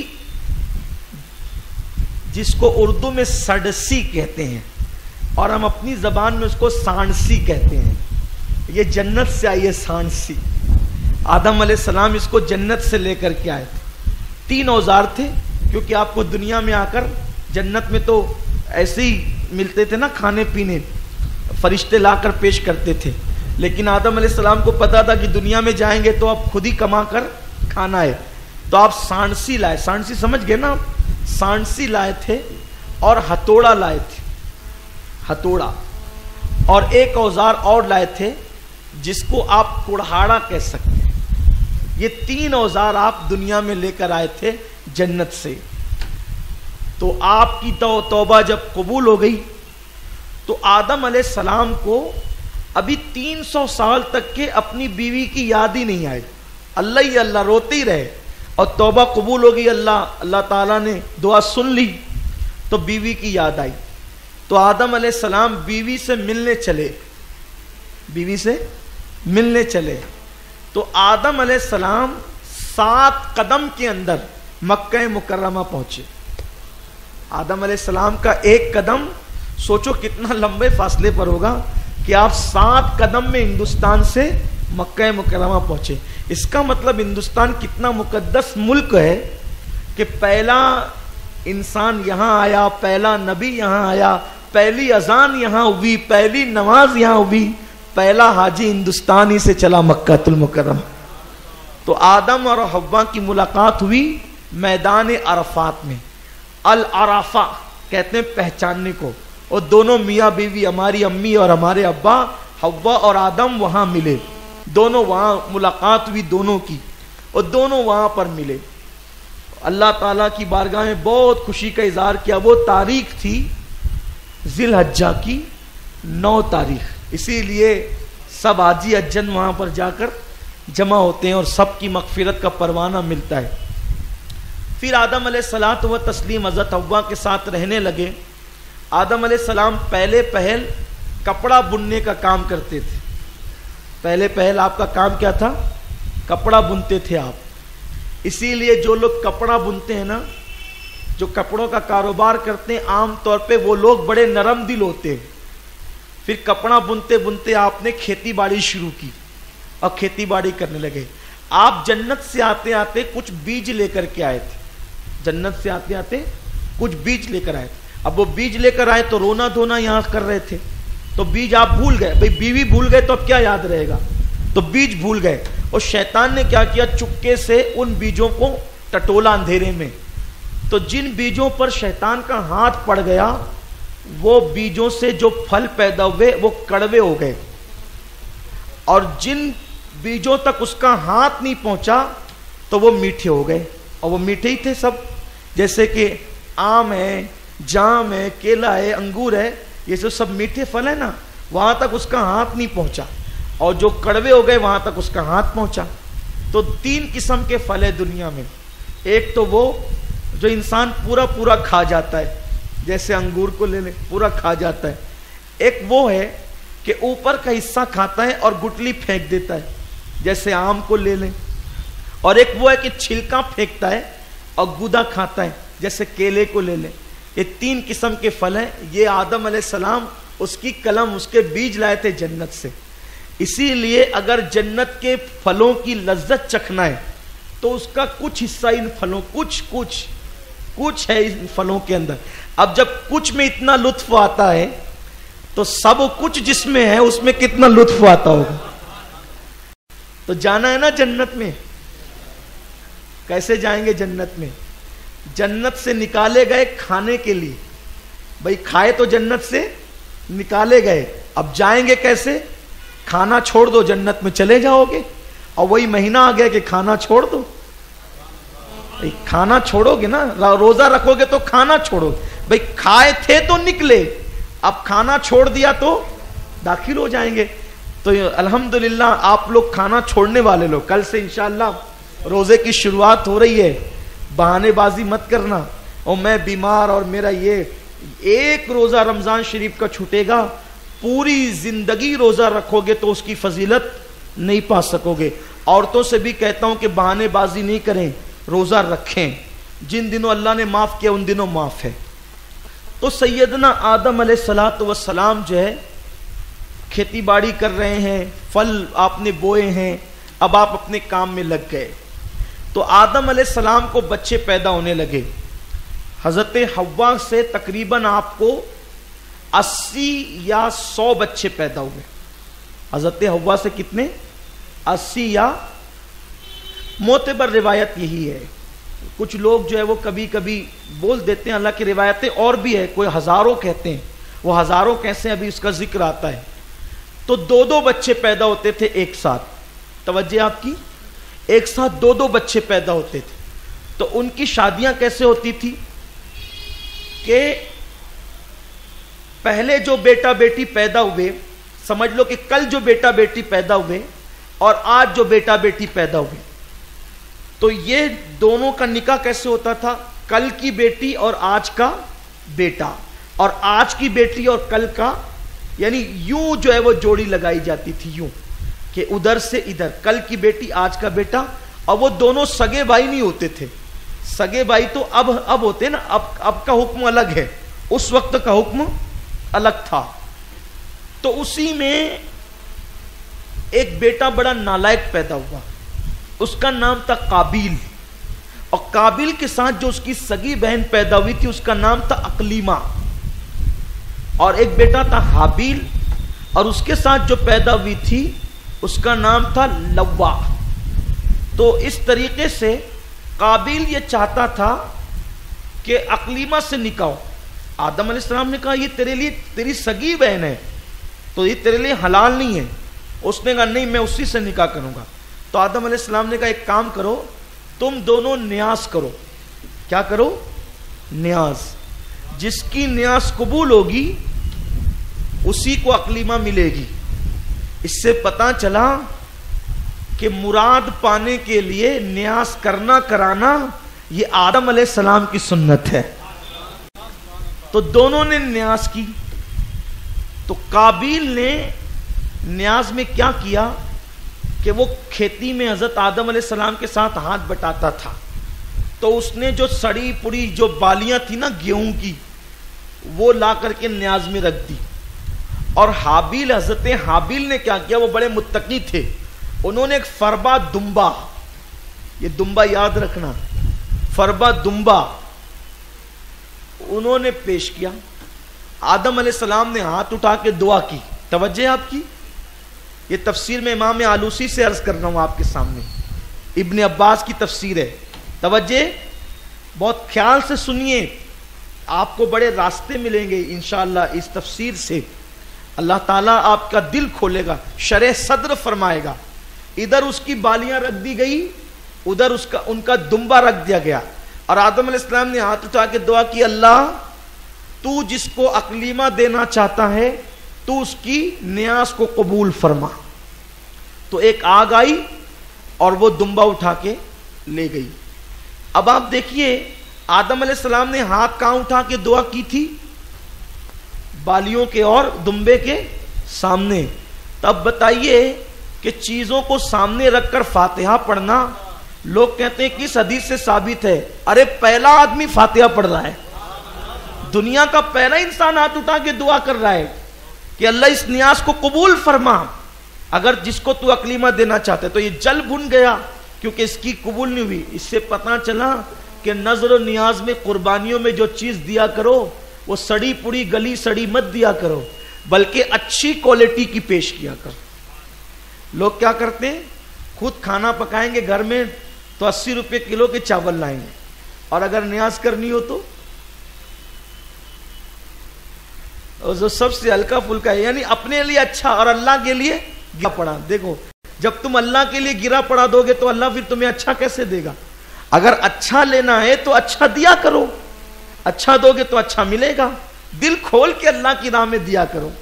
जिसको उर्दू में सडसी कहते हैं और हम अपनी जबान में उसको सांडसी कहते हैं। ये जन्नत से आई है सांडसी। आदम अलैहिस्सलाम इसको जन्नत से लेकर के आए थे। 3 औजार थे, क्योंकि आपको दुनिया में आकर जन्नत में तो ऐसे ही मिलते थे ना, खाने पीने फरिश्ते लाकर पेश करते थे। लेकिन आदम अलैहिस्सलाम को पता था कि दुनिया में जाएंगे तो आप खुद ही कमा कर खाना है। तो आप सांडसी लाए। सांडसी समझ गए ना? सांडसी लाए थे और हथौड़ा लाए थे, हथौड़ा। और एक औजार और लाए थे जिसको आप कुल्हाड़ा कह सकते हैं। ये 3 औजार आप दुनिया में लेकर आए थे जन्नत से। तो आपकी तौबा जब कबूल हो गई तो आदम अलैहिस्सलाम को अभी 300 साल तक के अपनी बीवी की याद ही नहीं आई। अल्लाह ही अल्लाह रोते ही रहे और तौबा कबूल हो गई। अल्लाह ताला ने दुआ सुन ली तो बीवी की याद आई। तो आदम अलैहिस्सलाम बीवी से मिलने चले, बीवी से मिलने चले। तो आदम अलैहिस्सलाम 7 कदम के अंदर मक्का मुकर्रमा पहुंचे। आदम अलैहिस्सलाम का एक कदम सोचो कितना लंबे फासले पर होगा कि आप 7 कदम में हिंदुस्तान से मक्का मुकर्रमा पहुंचे। इसका मतलब हिंदुस्तान कितना मुकद्दस मुल्क है कि पहला इंसान यहां आया, पहला नबी यहां आया, पहली अजान यहां हुई, पहली नमाज यहां हुई, पहला हाजी हिंदुस्तान ही से चला मक्कातुल मुकर्रमा। तो आदम और हव्वा की मुलाकात हुई मैदान अरफात में। अल अराफा कहते हैं पहचानने को। और दोनों मियाँ बीवी, हमारी अम्मी और हमारे अब्बा, हव्वा और आदम वहां मिले। दोनों वहां मुलाकात हुई दोनों की और दोनों वहां पर मिले। अल्लाह ताला की बारगाह में बहुत खुशी का इजहार किया। वो तारीख थी जिलहज्जा की 9 तारीख, इसीलिए सब हाजी अज्जन वहां पर जाकर जमा होते हैं और सबकी मगफिरत का परवाना मिलता है। फिर आदम अलैहिस्सलात व तस्लीम हज़रत हव्वा के साथ रहने लगे। आदम अलैहिस्सलाम पहले पहल कपड़ा बुनने का काम करते थे। पहले पहल आपका काम क्या था? कपड़ा बुनते थे आप। इसीलिए जो लोग कपड़ा बुनते हैं ना, जो कपड़ों का कारोबार करते हैं, आम तौर पे वो लोग बड़े नरम दिल होते हैं। फिर कपड़ा बुनते बुनते आपने खेती बाड़ी शुरू की और खेती बाड़ी करने लगे। आप जन्नत से आते आते कुछ बीज लेकर के आए थे। जन्नत से आते आते कुछ बीज लेकर आए थे। अब वो बीज लेकर आए तो रोना धोना यहां कर रहे थे, तो बीज आप भूल गए। भाई बीवी भूल गए तो अब क्या याद रहेगा? तो बीज भूल गए। और शैतान ने क्या किया? चुपके से उन बीजों को टटोला अंधेरे में। तो जिन बीजों पर शैतान का हाथ पड़ गया, वो बीजों से जो फल पैदा हुए वो कड़वे हो गए, और जिन बीजों तक उसका हाथ नहीं पहुंचा तो वो मीठे हो गए। और वो मीठे ही थे सब, जैसे कि आम है, जाम है, केला है, अंगूर है, ये सब मीठे फल है ना, वहां तक उसका हाथ नहीं पहुंचा। और जो कड़वे हो गए वहां तक उसका हाथ पहुंचा। तो 3 किस्म के फल है दुनिया में। एक तो वो जो इंसान पूरा पूरा खा जाता है, जैसे अंगूर को ले ले, पूरा खा जाता है। एक वो है कि ऊपर का हिस्सा खाता है और गुठली फेंक देता है, जैसे आम को ले लें। और एक वो है कि छिलका फेंकता है और गूदा खाता है, जैसे केले को ले लें। ये 3 किस्म के फल हैं। ये आदम अलैहिस्सलाम उसकी कलम, उसके बीज लाए थे जन्नत से। इसीलिए अगर जन्नत के फलों की लज्जत चखना है तो उसका कुछ हिस्सा इन फलों, कुछ है इन फलों के अंदर। अब जब कुछ में इतना लुत्फ आता है तो सब कुछ जिसमें है उसमें कितना लुत्फ आता होगा। तो जाना है ना जन्नत में। कैसे जाएंगे जन्नत में? जन्नत से निकाले गए खाने के लिए। भाई खाए तो जन्नत से निकाले गए, अब जाएंगे कैसे? खाना छोड़ दो, जन्नत में चले जाओगे। और वही महीना आ गया कि खाना छोड़ दो। खाना छोड़ोगे ना, रोजा रखोगे तो खाना छोड़ोगे। भाई खाए थे तो निकले, अब खाना छोड़ दिया तो दाखिल हो जाएंगे। तो अल्हम्दुलिल्लाह आप लोग खाना छोड़ने वाले लोग, कल से इंशाअल्लाह रोजे की शुरुआत हो रही है। बहानेबाजी मत करना, और मैं बीमार और मेरा ये, एक रोजा रमजान शरीफ का छूटेगा, पूरी जिंदगी रोजा रखोगे तो उसकी फजीलत नहीं पा सकोगे। औरतों से भी कहता हूं कि बहानेबाजी नहीं करें, रोजा रखें। जिन दिनों अल्लाह ने माफ किया उन दिनों माफ है। तो सैयदना आदम अलैहिस्सलातु वस्सलाम जो है खेती बाड़ी कर रहे हैं, फल आपने बोए हैं, अब आप अपने काम में लग गए। तो आदम अलैहिस्सलाम को बच्चे पैदा होने लगे। हजरत हव्वा से तकरीबन आपको 80 या 100 बच्चे पैदा हुए। हजरत हव्वा से कितने? 80 या, मोतबर रिवायत यही है। कुछ लोग जो है वो कभी कभी बोल देते हैं, अल्लाह की रिवायतें और भी है, कोई हजारों कहते हैं। वो हजारों कैसे, अभी उसका जिक्र आता है। तो 2-2 बच्चे पैदा होते थे एक साथ। तवज्जो आपकी, एक साथ 2-2 बच्चे पैदा होते थे। तो उनकी शादियां कैसे होती थी कि पहले जो बेटा बेटी पैदा हुए, समझ लो कि कल जो बेटा बेटी पैदा हुए और आज जो बेटा बेटी पैदा हुए, तो ये दोनों का निकाह कैसे होता था? कल की बेटी और आज का बेटा, और आज की बेटी और कल का, यानी यूं जो है वो जोड़ी लगाई जाती थी, यूं कि उधर से इधर, कल की बेटी आज का बेटा। और वो दोनों सगे भाई नहीं होते थे। सगे भाई तो अब होते ना, अब का हुक्म अलग है, उस वक्त का हुक्म अलग था। तो उसी में एक बेटा बड़ा नालायक पैदा हुआ, उसका नाम था काबिल। और काबिल के साथ जो उसकी सगी बहन पैदा हुई थी उसका नाम था अकलीमा। और एक बेटा था हाबिल, और उसके साथ जो पैदा हुई थी उसका नाम था लव्वा। तो इस तरीके से काबिल ये चाहता था कि अकलीमा से निकाह हो। आदम अलैहिस्सलाम ने कहा ये तेरे लिए, तेरी सगी बहन है, तो ये तेरे लिए हलाल नहीं है। उसने कहा नहीं, मैं उसी से निकाह करूंगा। तो आदम अलैहिस्सलाम ने कहा एक काम करो, तुम दोनों न्यास करो, क्या करो? न्याज। जिसकी न्याज कबूल होगी उसी को अकलीमा मिलेगी। इससे पता चला कि मुराद पाने के लिए न्याज करना कराना ये आदम अलैहिस्सलाम की सुन्नत है। तो दोनों ने न्याज की। तो काबिल ने न्याज में क्या किया कि वो खेती में हजरत आदम अलैहिस्सलाम के साथ हाथ बटाता था, तो उसने जो सड़ी पुड़ी जो बालियां थी ना गेहूं की, वो ला करके न्याज में रख दी। और हाबिल, हजरत हाबिल ने क्या किया, वो बड़े मुत्तकी थे, उन्होंने एक फरबा दुम्बा, ये दुम्बा याद रखना, फरबा दुम्बा उन्होंने पेश किया। आदम अलैहिस्सलाम ने हाथ उठा के दुआ की। तवज्जो आपकी, ये तफसीर में इमाम आलूसी से अर्ज कर रहा हूं आपके सामने, इब्न अब्बास की तफसीर है। तवज्जो, बहुत ख्याल से सुनिए, आपको बड़े रास्ते मिलेंगे इंशाअल्लाह इस तफसीर से। अल्लाह ताला आपका दिल खोलेगा, शरह सद्र फरमाएगा। इधर उसकी बालियां रख दी गई, उधर उसका उनका दुम्बा रख दिया गया। और आदम अलैहिस्सलाम ने हाथ उठा के दुआ की, अल्लाह तू जिसको अकलीमा देना चाहता है तू उसकी न्यास को कबूल फरमा। तो एक आग आई और वो दुम्बा उठा के ले गई। अब आप देखिए, आदम अलैहिस्सलाम ने हाथ कहां उठा के दुआ की थी? बालियों के और दुम्बे के सामने। तब बताइए कि चीजों को सामने रखकर फातिहा पढ़ना, लोग कहते हैं किस हदीस से साबित है? अरे पहला आदमी फातिहा पढ़ रहा है, दुनिया का पहला इंसान हाथ उठा के दुआ कर रहा है कि अल्लाह इस न्याज को कबूल फरमा, अगर जिसको तू अकलीमा देना चाहते। तो ये जल भुन गया क्योंकि इसकी कबूल नहीं हुई। इससे पता चला कि नजर नियाज में, कुर्बानियों में जो चीज दिया करो वो सड़ी पुड़ी गली सड़ी मत दिया करो, बल्कि अच्छी क्वालिटी की पेश किया करो। लोग क्या करते हैं, खुद खाना पकाएंगे घर में तो 80 रुपए किलो के चावल लाएंगे, और अगर न्याज करनी हो तो जो सबसे हल्का फुल्का है, यानी अपने लिए अच्छा और अल्लाह के लिए गिरा पड़ा। देखो, जब तुम अल्लाह के लिए गिरा पड़ा दोगे तो अल्लाह फिर तुम्हें अच्छा कैसे देगा? अगर अच्छा लेना है तो अच्छा दिया करो, अच्छा दोगे तो अच्छा मिलेगा। दिल खोल के अल्लाह की राह में दिया करो।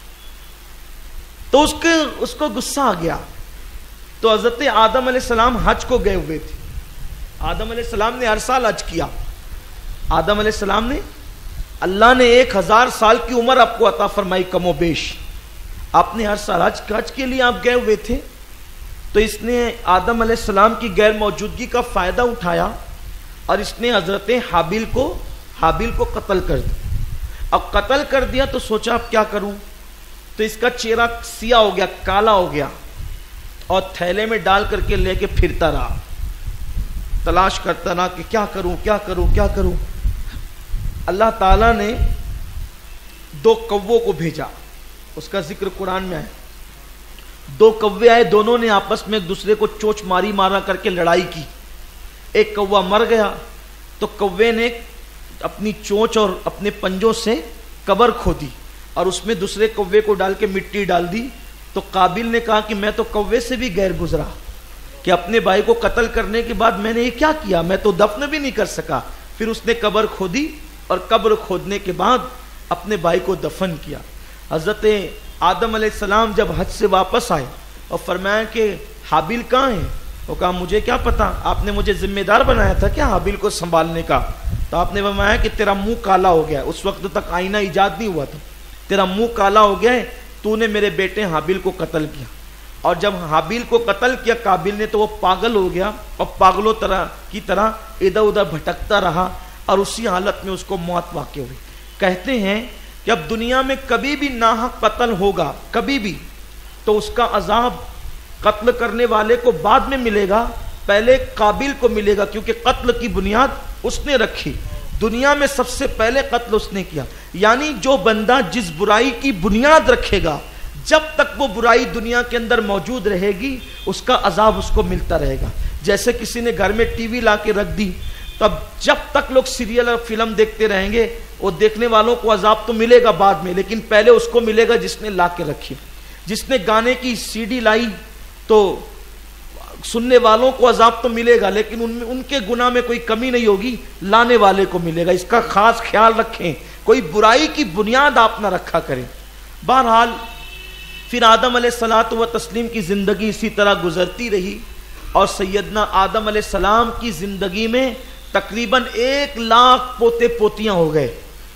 तो उसको गुस्सा आ गया। तो हजरत आदम अलैहिस्सलाम हज को गए हुए थे। आदम अलैहिस्सलाम ने हर साल हज किया। आदम अलैहिस्सलाम ने, अल्लाह ने 1000 साल की उम्र आपको अता फरमाई कमोबेश। आपने हर साल हज के लिए आप गए हुए थे। तो इसने आदम अलैहिस्सलाम की गैर मौजूदगी का फायदा उठाया और इसने हजरत हाबिल को कत्ल कर दिया। अब कत्ल कर दिया तो सोचा अब क्या करूं, तो इसका चेहरा सिया हो गया, काला हो गया, और थैले में डाल करके लेके फिरता रहा, तलाश करता रहा कि क्या करूं क्या करूं क्या करूं। अल्लाह ताला ने 2 कौवों को भेजा, उसका जिक्र कुरान में है। 2 कौवे आए, दोनों ने आपस में एक दूसरे को चोंच मारा करके लड़ाई की। एक कौवा मर गया तो कौवे ने अपनी चोंच और अपने पंजों से कब्र खोदी और उसमें दूसरे कौवे को डाल के मिट्टी डाल दी। तो काबिल ने कहा कि मैं तो कौवे से भी गैर गुजरा कि अपने भाई को कत्ल करने के बाद मैंने ये क्या किया, मैं तो दफन भी नहीं कर सका। फिर उसने कब्र खोदी और कब्र खोदने के बाद अपने भाई को दफन किया। हजरत आदम अलैहिस्सलाम जब हज से वापस आए और फरमाया कि हाबिल कहाँ है? वो कहा मुझे क्या पता, आपने मुझे जिम्मेदार बनाया था क्या हाबिल को संभालने का? तो आपने फरमाया कि तेरा मुंह काला हो गया है, उस वक्त तक आईना इजाद नहीं हुआ था, तेरा मुंह काला हो गया है, तूने मेरे बेटे हाबिल को कत्ल किया। और जब हाबिल को कत्ल किया काबिल ने, तो वो पागल हो गया और पागलों की तरह इधर उधर भटकता रहा और उसी हालत में उसको मौत वाक़ई हुई। कहते हैं कि अब दुनिया में कभी भी नाहक कत्ल होगा, कभी भी, तो उसका अजाब कत्ल करने वाले को बाद में मिलेगा, पहले काबिल को मिलेगा, क्योंकि कत्ल की बुनियाद उसने रखी। दुनिया में सबसे पहले कत्ल उसने किया। यानी जो बंदा जिस बुराई की बुनियाद रखेगा, जब तक वो बुराई दुनिया के अंदर मौजूद रहेगी उसका अजाब उसको मिलता रहेगा। जैसे किसी ने घर में टीवी ला के रख दी, तब जब तक लोग सीरियल और फिल्म देखते रहेंगे, वो देखने वालों को अजाब तो मिलेगा बाद में, लेकिन पहले उसको मिलेगा जिसने ला के रखी। जिसने गाने की सीडी लाई तो सुनने वालों को अजाब तो मिलेगा, लेकिन उनके गुनाह में कोई कमी नहीं होगी, लाने वाले को मिलेगा। इसका खास ख्याल रखें, कोई बुराई की बुनियाद आप ना रखा करें। बहरहाल फिर आदम अलैहिस्सलातु व तस्लीम की ज़िंदगी इसी तरह गुजरती रही और सैयदना आदम अलैहिस्सलाम की ज़िंदगी में तकरीबन 1 लाख पोते पोतियाँ हो गए।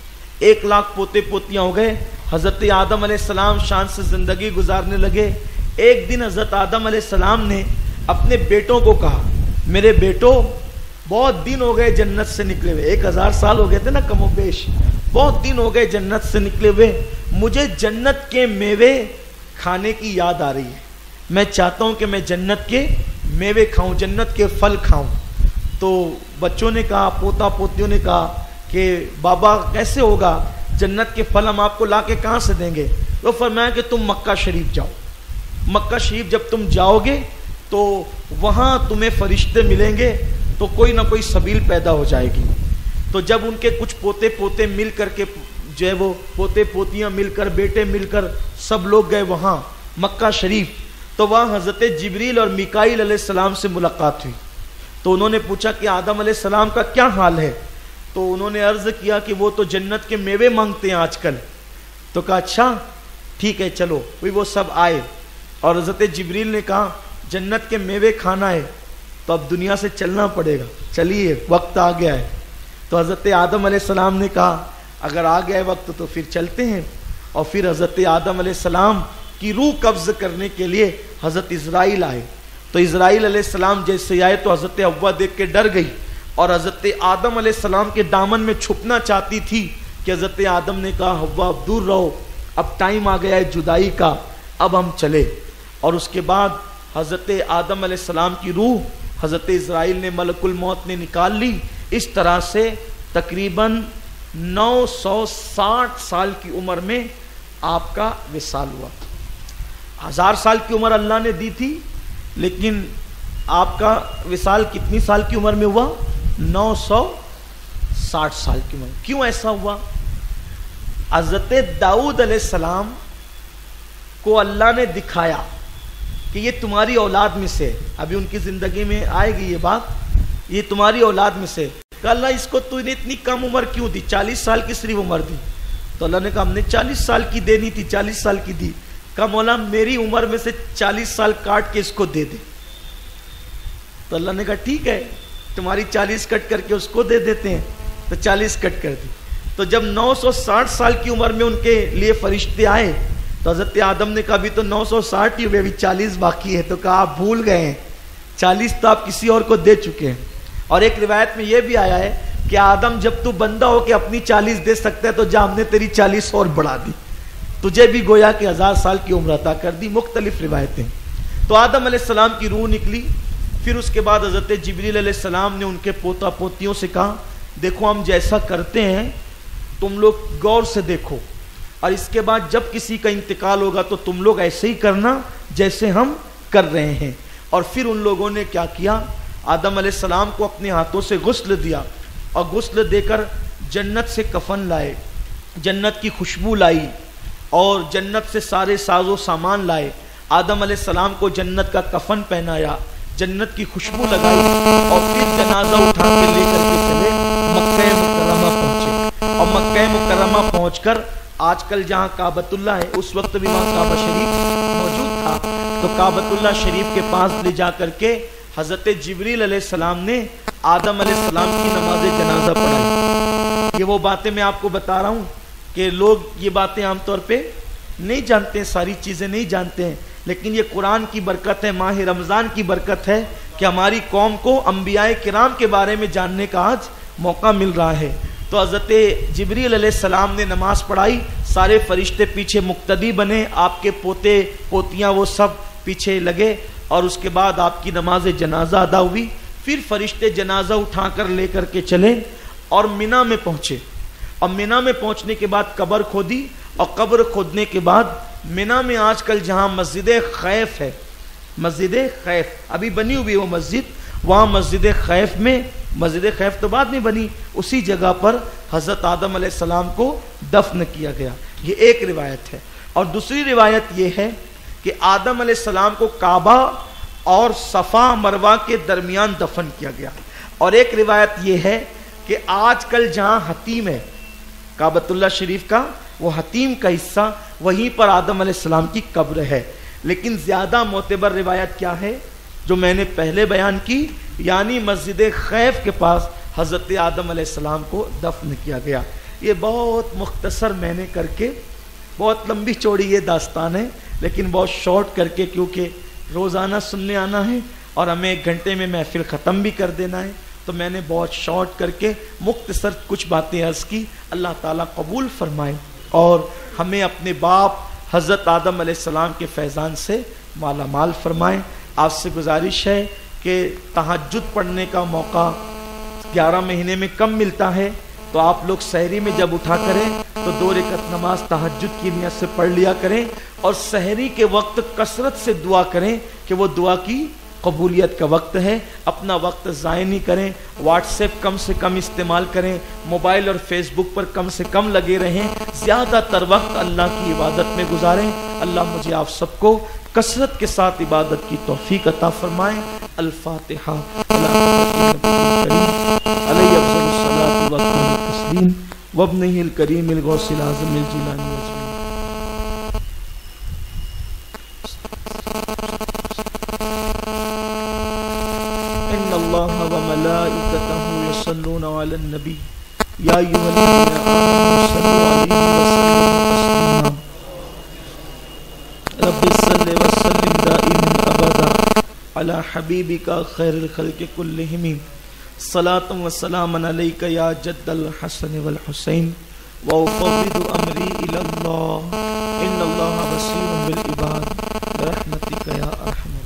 1 लाख पोते पोतियाँ हो गए। हज़रत आदम अलैहिस्सलाम शान से ज़िंदगी गुजारने लगे। एक दिन हज़रत आदम अलैहिस्सलाम ने अपने बेटों को कहा, मेरे बेटो, बहुत दिन हो गए जन्नत से निकले हुए, 1000 साल हो गए थे ना कमोबेश, बहुत दिन हो गए जन्नत से निकले हुए, मुझे जन्नत के मेवे खाने की याद आ रही है। मैं चाहता हूं कि मैं जन्नत के मेवे खाऊं, जन्नत के फल खाऊं। तो बच्चों ने कहा, पोता पोतियों ने कहा कि बाबा कैसे होगा, जन्नत के फल हम आपको ला के कहाँ से देंगे। तो फरमाया कि तुम मक्का शरीफ जाओ। मक्का शरीफ जब तुम जाओगे तो वहाँ तुम्हें फरिश्ते मिलेंगे, तो कोई ना कोई सबील पैदा हो जाएगी। तो जब उनके कुछ पोते पोते मिल करके जो है वो पोते पोतियाँ मिलकर, बेटे मिलकर सब लोग गए वहाँ मक्का शरीफ, तो वहाँ हज़रत जिब्रील और मिकाईल अलैहिस्सलाम से मुलाकात हुई। तो उन्होंने पूछा कि आदम अलैहिस्सलाम का क्या हाल है। तो उन्होंने अर्ज़ किया कि वो तो जन्नत के मेवे मांगते हैं आजकल। तो कहा अच्छा ठीक है चलो। भाई वो सब आए और हज़रत जिब्रील ने कहा जन्नत के मेवे खाना है तो अब दुनिया से चलना पड़ेगा, चलिए वक्त आ गया है। तो हज़रत आदम अलैहिस्सलाम ने कहा अगर आ गया है वक्त तो फिर चलते हैं। और फिर हज़रत आदम अलैहिस्सलाम की रूह कब्ज़ करने के लिए हज़रत इज़राइल आए। तो इज़राइल अलैहिस्सलाम जैसे आए तो हज़रत हव्वा देख के डर गई और हज़रत आदम अलैहिस्सलाम के दामन में छुपना चाहती थी कि हज़रत आदम ने कहा हव्वा अब दूर रहो, अब टाइम आ गया है जुदाई का, अब हम चले। और उसके बाद हज़रत आदम अलैहिस्सलाम की रूह हज़रत इज़राइल ने, मलकुल मौत ने निकाल ली। इस तरह से तकरीबन 960 साल की उम्र में आपका विसाल हुआ। 1000 साल की उम्र अल्लाह ने दी थी, लेकिन आपका विसाल कितनी साल की उम्र में हुआ? 960 साल की उम्र। क्यों ऐसा हुआ? हज़रत दाऊद अलैहिस्सलाम को अल्लाह ने दिखाया कि ये तुम्हारी औलाद में से, अभी उनकी ज़िंदगी में आएगी ये बात, ये तुम्हारी औलाद में से। तो अल्लाह इसको तूने इतनी कम उम्र क्यों दी? 40 साल की सिर्फ उम्र दी। तो अल्लाह ने कहा हमने 40 साल की देनी थी, 40 साल की दी। कहा मौला मेरी उम्र में से 40 साल काट के इसको दे दे। तो अल्लाह ने कहा ठीक है तुम्हारी 40 कट करके उसको दे देते हैं। तो 40 कट कर दी। तो जब 960 साल की उम्र में उनके लिए फरिश्ते आए तो हज़रत आदम ने कहा अभी तो 960 ही हुए, अभी 40 बाकी है। तो कहा आप भूल गए हैं, 40 तो आप किसी और को दे चुके हैं। और एक रिवायत में यह भी आया है कि आदम जब तू बंदा हो के अपनी 40 दे सकता है तो जा हमने तेरी 40 और बढ़ा दी, तुझे भी गोया कि 1000 साल की उम्र अता कर दी। मुख्तलिफ रिवायतें। तो आदम अलैहिस्सलाम की रूह निकली। फिर उसके बाद हज़रत जिब्रील अलैहिस्सलाम ने उनके पोता पोतियों से कहा देखो हम जैसा करते हैं तुम लोग गौर से देखो, और इसके बाद जब किसी का इंतकाल होगा तो तुम लोग ऐसे ही करना जैसे हम कर रहे हैं। और फिर उन लोगों ने क्या किया, आदम अलैहिस्सलाम को अपने हाथों से गुस्ल दिया और गुस्ल देकर जन्नत से कफन लाए, जन्नत की खुशबू लाई और जन्नत से सारे साजो सामान लाए। आदम अलैहिस्सलाम को जन्नत का कफन पहनाया, जन्नत की खुशबू लगाई और फिर जनाजा उठा के लेकर के चले मक्का मुकर्रमा पहुंचे। और मक्का मुकर्रमा पहुंचकर आजकल जहां काबतुल्लाह है उस वक्त भी वहां काबा शरीफ मौजूद था। तो काबतुल्लाह शरीफ के पास ले जा करके हज़रत जिब्रील अलैहिस्सलाम ने आदम अलैहिस्सलाम की नमाज जनाजा पढ़ाई। ये वो बातें मैं आपको बता रहा हूँ कि लोग ये बातें आमतौर पे नहीं जानते हैं, सारी चीज़ें नहीं जानते हैं, लेकिन ये कुरान की बरकत है, माह रमज़ान की बरकत है कि हमारी कौम को अंबियाए किराम के बारे में जानने का आज मौका मिल रहा है। तो हज़रत जिब्रील अलैहिस्सलाम ने नमाज पढ़ाई, सारे फरिश्ते पीछे मुक्तदी बने, आपके पोते पोतियाँ वो सब पीछे लगे और उसके बाद आपकी नमाज जनाजा अदा हुई। फिर फरिश्ते जनाजा उठाकर लेकर के चले और मिना में पहुँचे। और मिना में पहुँचने के बाद कब्र खोदी और कब्र खोदने के बाद मिना में आजकल जहाँ मस्जिद खैफ है, मस्जिद खैफ अभी बनी हुई वो मस्जिद, वहाँ मस्जिद खैफ में, मस्जिद खैफ तो बाद में बनी, उसी जगह पर हज़रत आदम अलैहिस्सलाम को दफन किया गया। ये एक रिवायत है। और दूसरी रिवायत ये है कि आदम अलैहिस्सलाम को काबा और सफ़ा मरवा के दरमियान दफन किया गया। और एक रिवायत यह है कि आजकल जहां हतीम है काबतुल्लाह शरीफ का, वो हतीम का हिस्सा, वहीं पर आदम अलैहिस्सलाम की कब्र है। लेकिन ज्यादा मोतबर रिवायत क्या है जो मैंने पहले बयान की, यानी मस्जिद खैफ के पास हजरत आदम अलैहिस्सलाम को दफन किया गया। ये बहुत मुख्तसर मैंने करके, बहुत लंबी चौड़ी ये दास्तान है, लेकिन बहुत शॉर्ट करके, क्योंकि रोज़ाना सुनने आना है और हमें 1 घंटे में महफिल ख़त्म भी कर देना है, तो मैंने बहुत शॉर्ट करके मुख्तसर कुछ बातें अर्ज़ की। अल्लाह ताला कबूल फरमाए और हमें अपने बाप हज़रत आदम अलैहिस्सलाम के फैज़ान से माला माल फरमाए। आपसे गुजारिश है कि तहज्जुद पढ़ने का मौका 11 महीने में कम मिलता है, तो आप लोग सहरी में जब उठा करें तो 2 रकात नमाज तहज्जुद की नियत से पढ़ लिया करें, और सहरी के वक्त कसरत से दुआ करें कि वो दुआ की कबूलियत का वक्त है। अपना वक्त ज़ाय नहीं करें, व्हाट्सएप कम से कम इस्तेमाल करें, मोबाइल और फेसबुक पर कम से कम लगे रहें, ज़्यादातर वक्त अल्लाह की इबादत में गुजारें। अल्लाह मुझे आप सबको कसरत के साथ इबादत की तौफीक अता फरमाए। अल-फातिहा। वब्निहिल करीमिल गौसिल आज़मिल जिलानी अजमीन। इन्नल्लाह व मलाइकतहु यसल्लूना अलन नबी या अय्युहल्लज़ीना आमनू सल्लू अलैहि व सल्लिमू तस्लीमा। रब्बि सल्लि व सल्लिम दाइमन अबदा अला हबीबिका खैरुल खल्क़ि कुल्लिहिम। सलातुम व सलामन अलैका या जद्दल हसन वल हुसैन व उफ़व्विदु अमरी इलल्लाह। इन्नल्लाह बसीरुम बिल इबाद। बिरहमतिका या अरहम।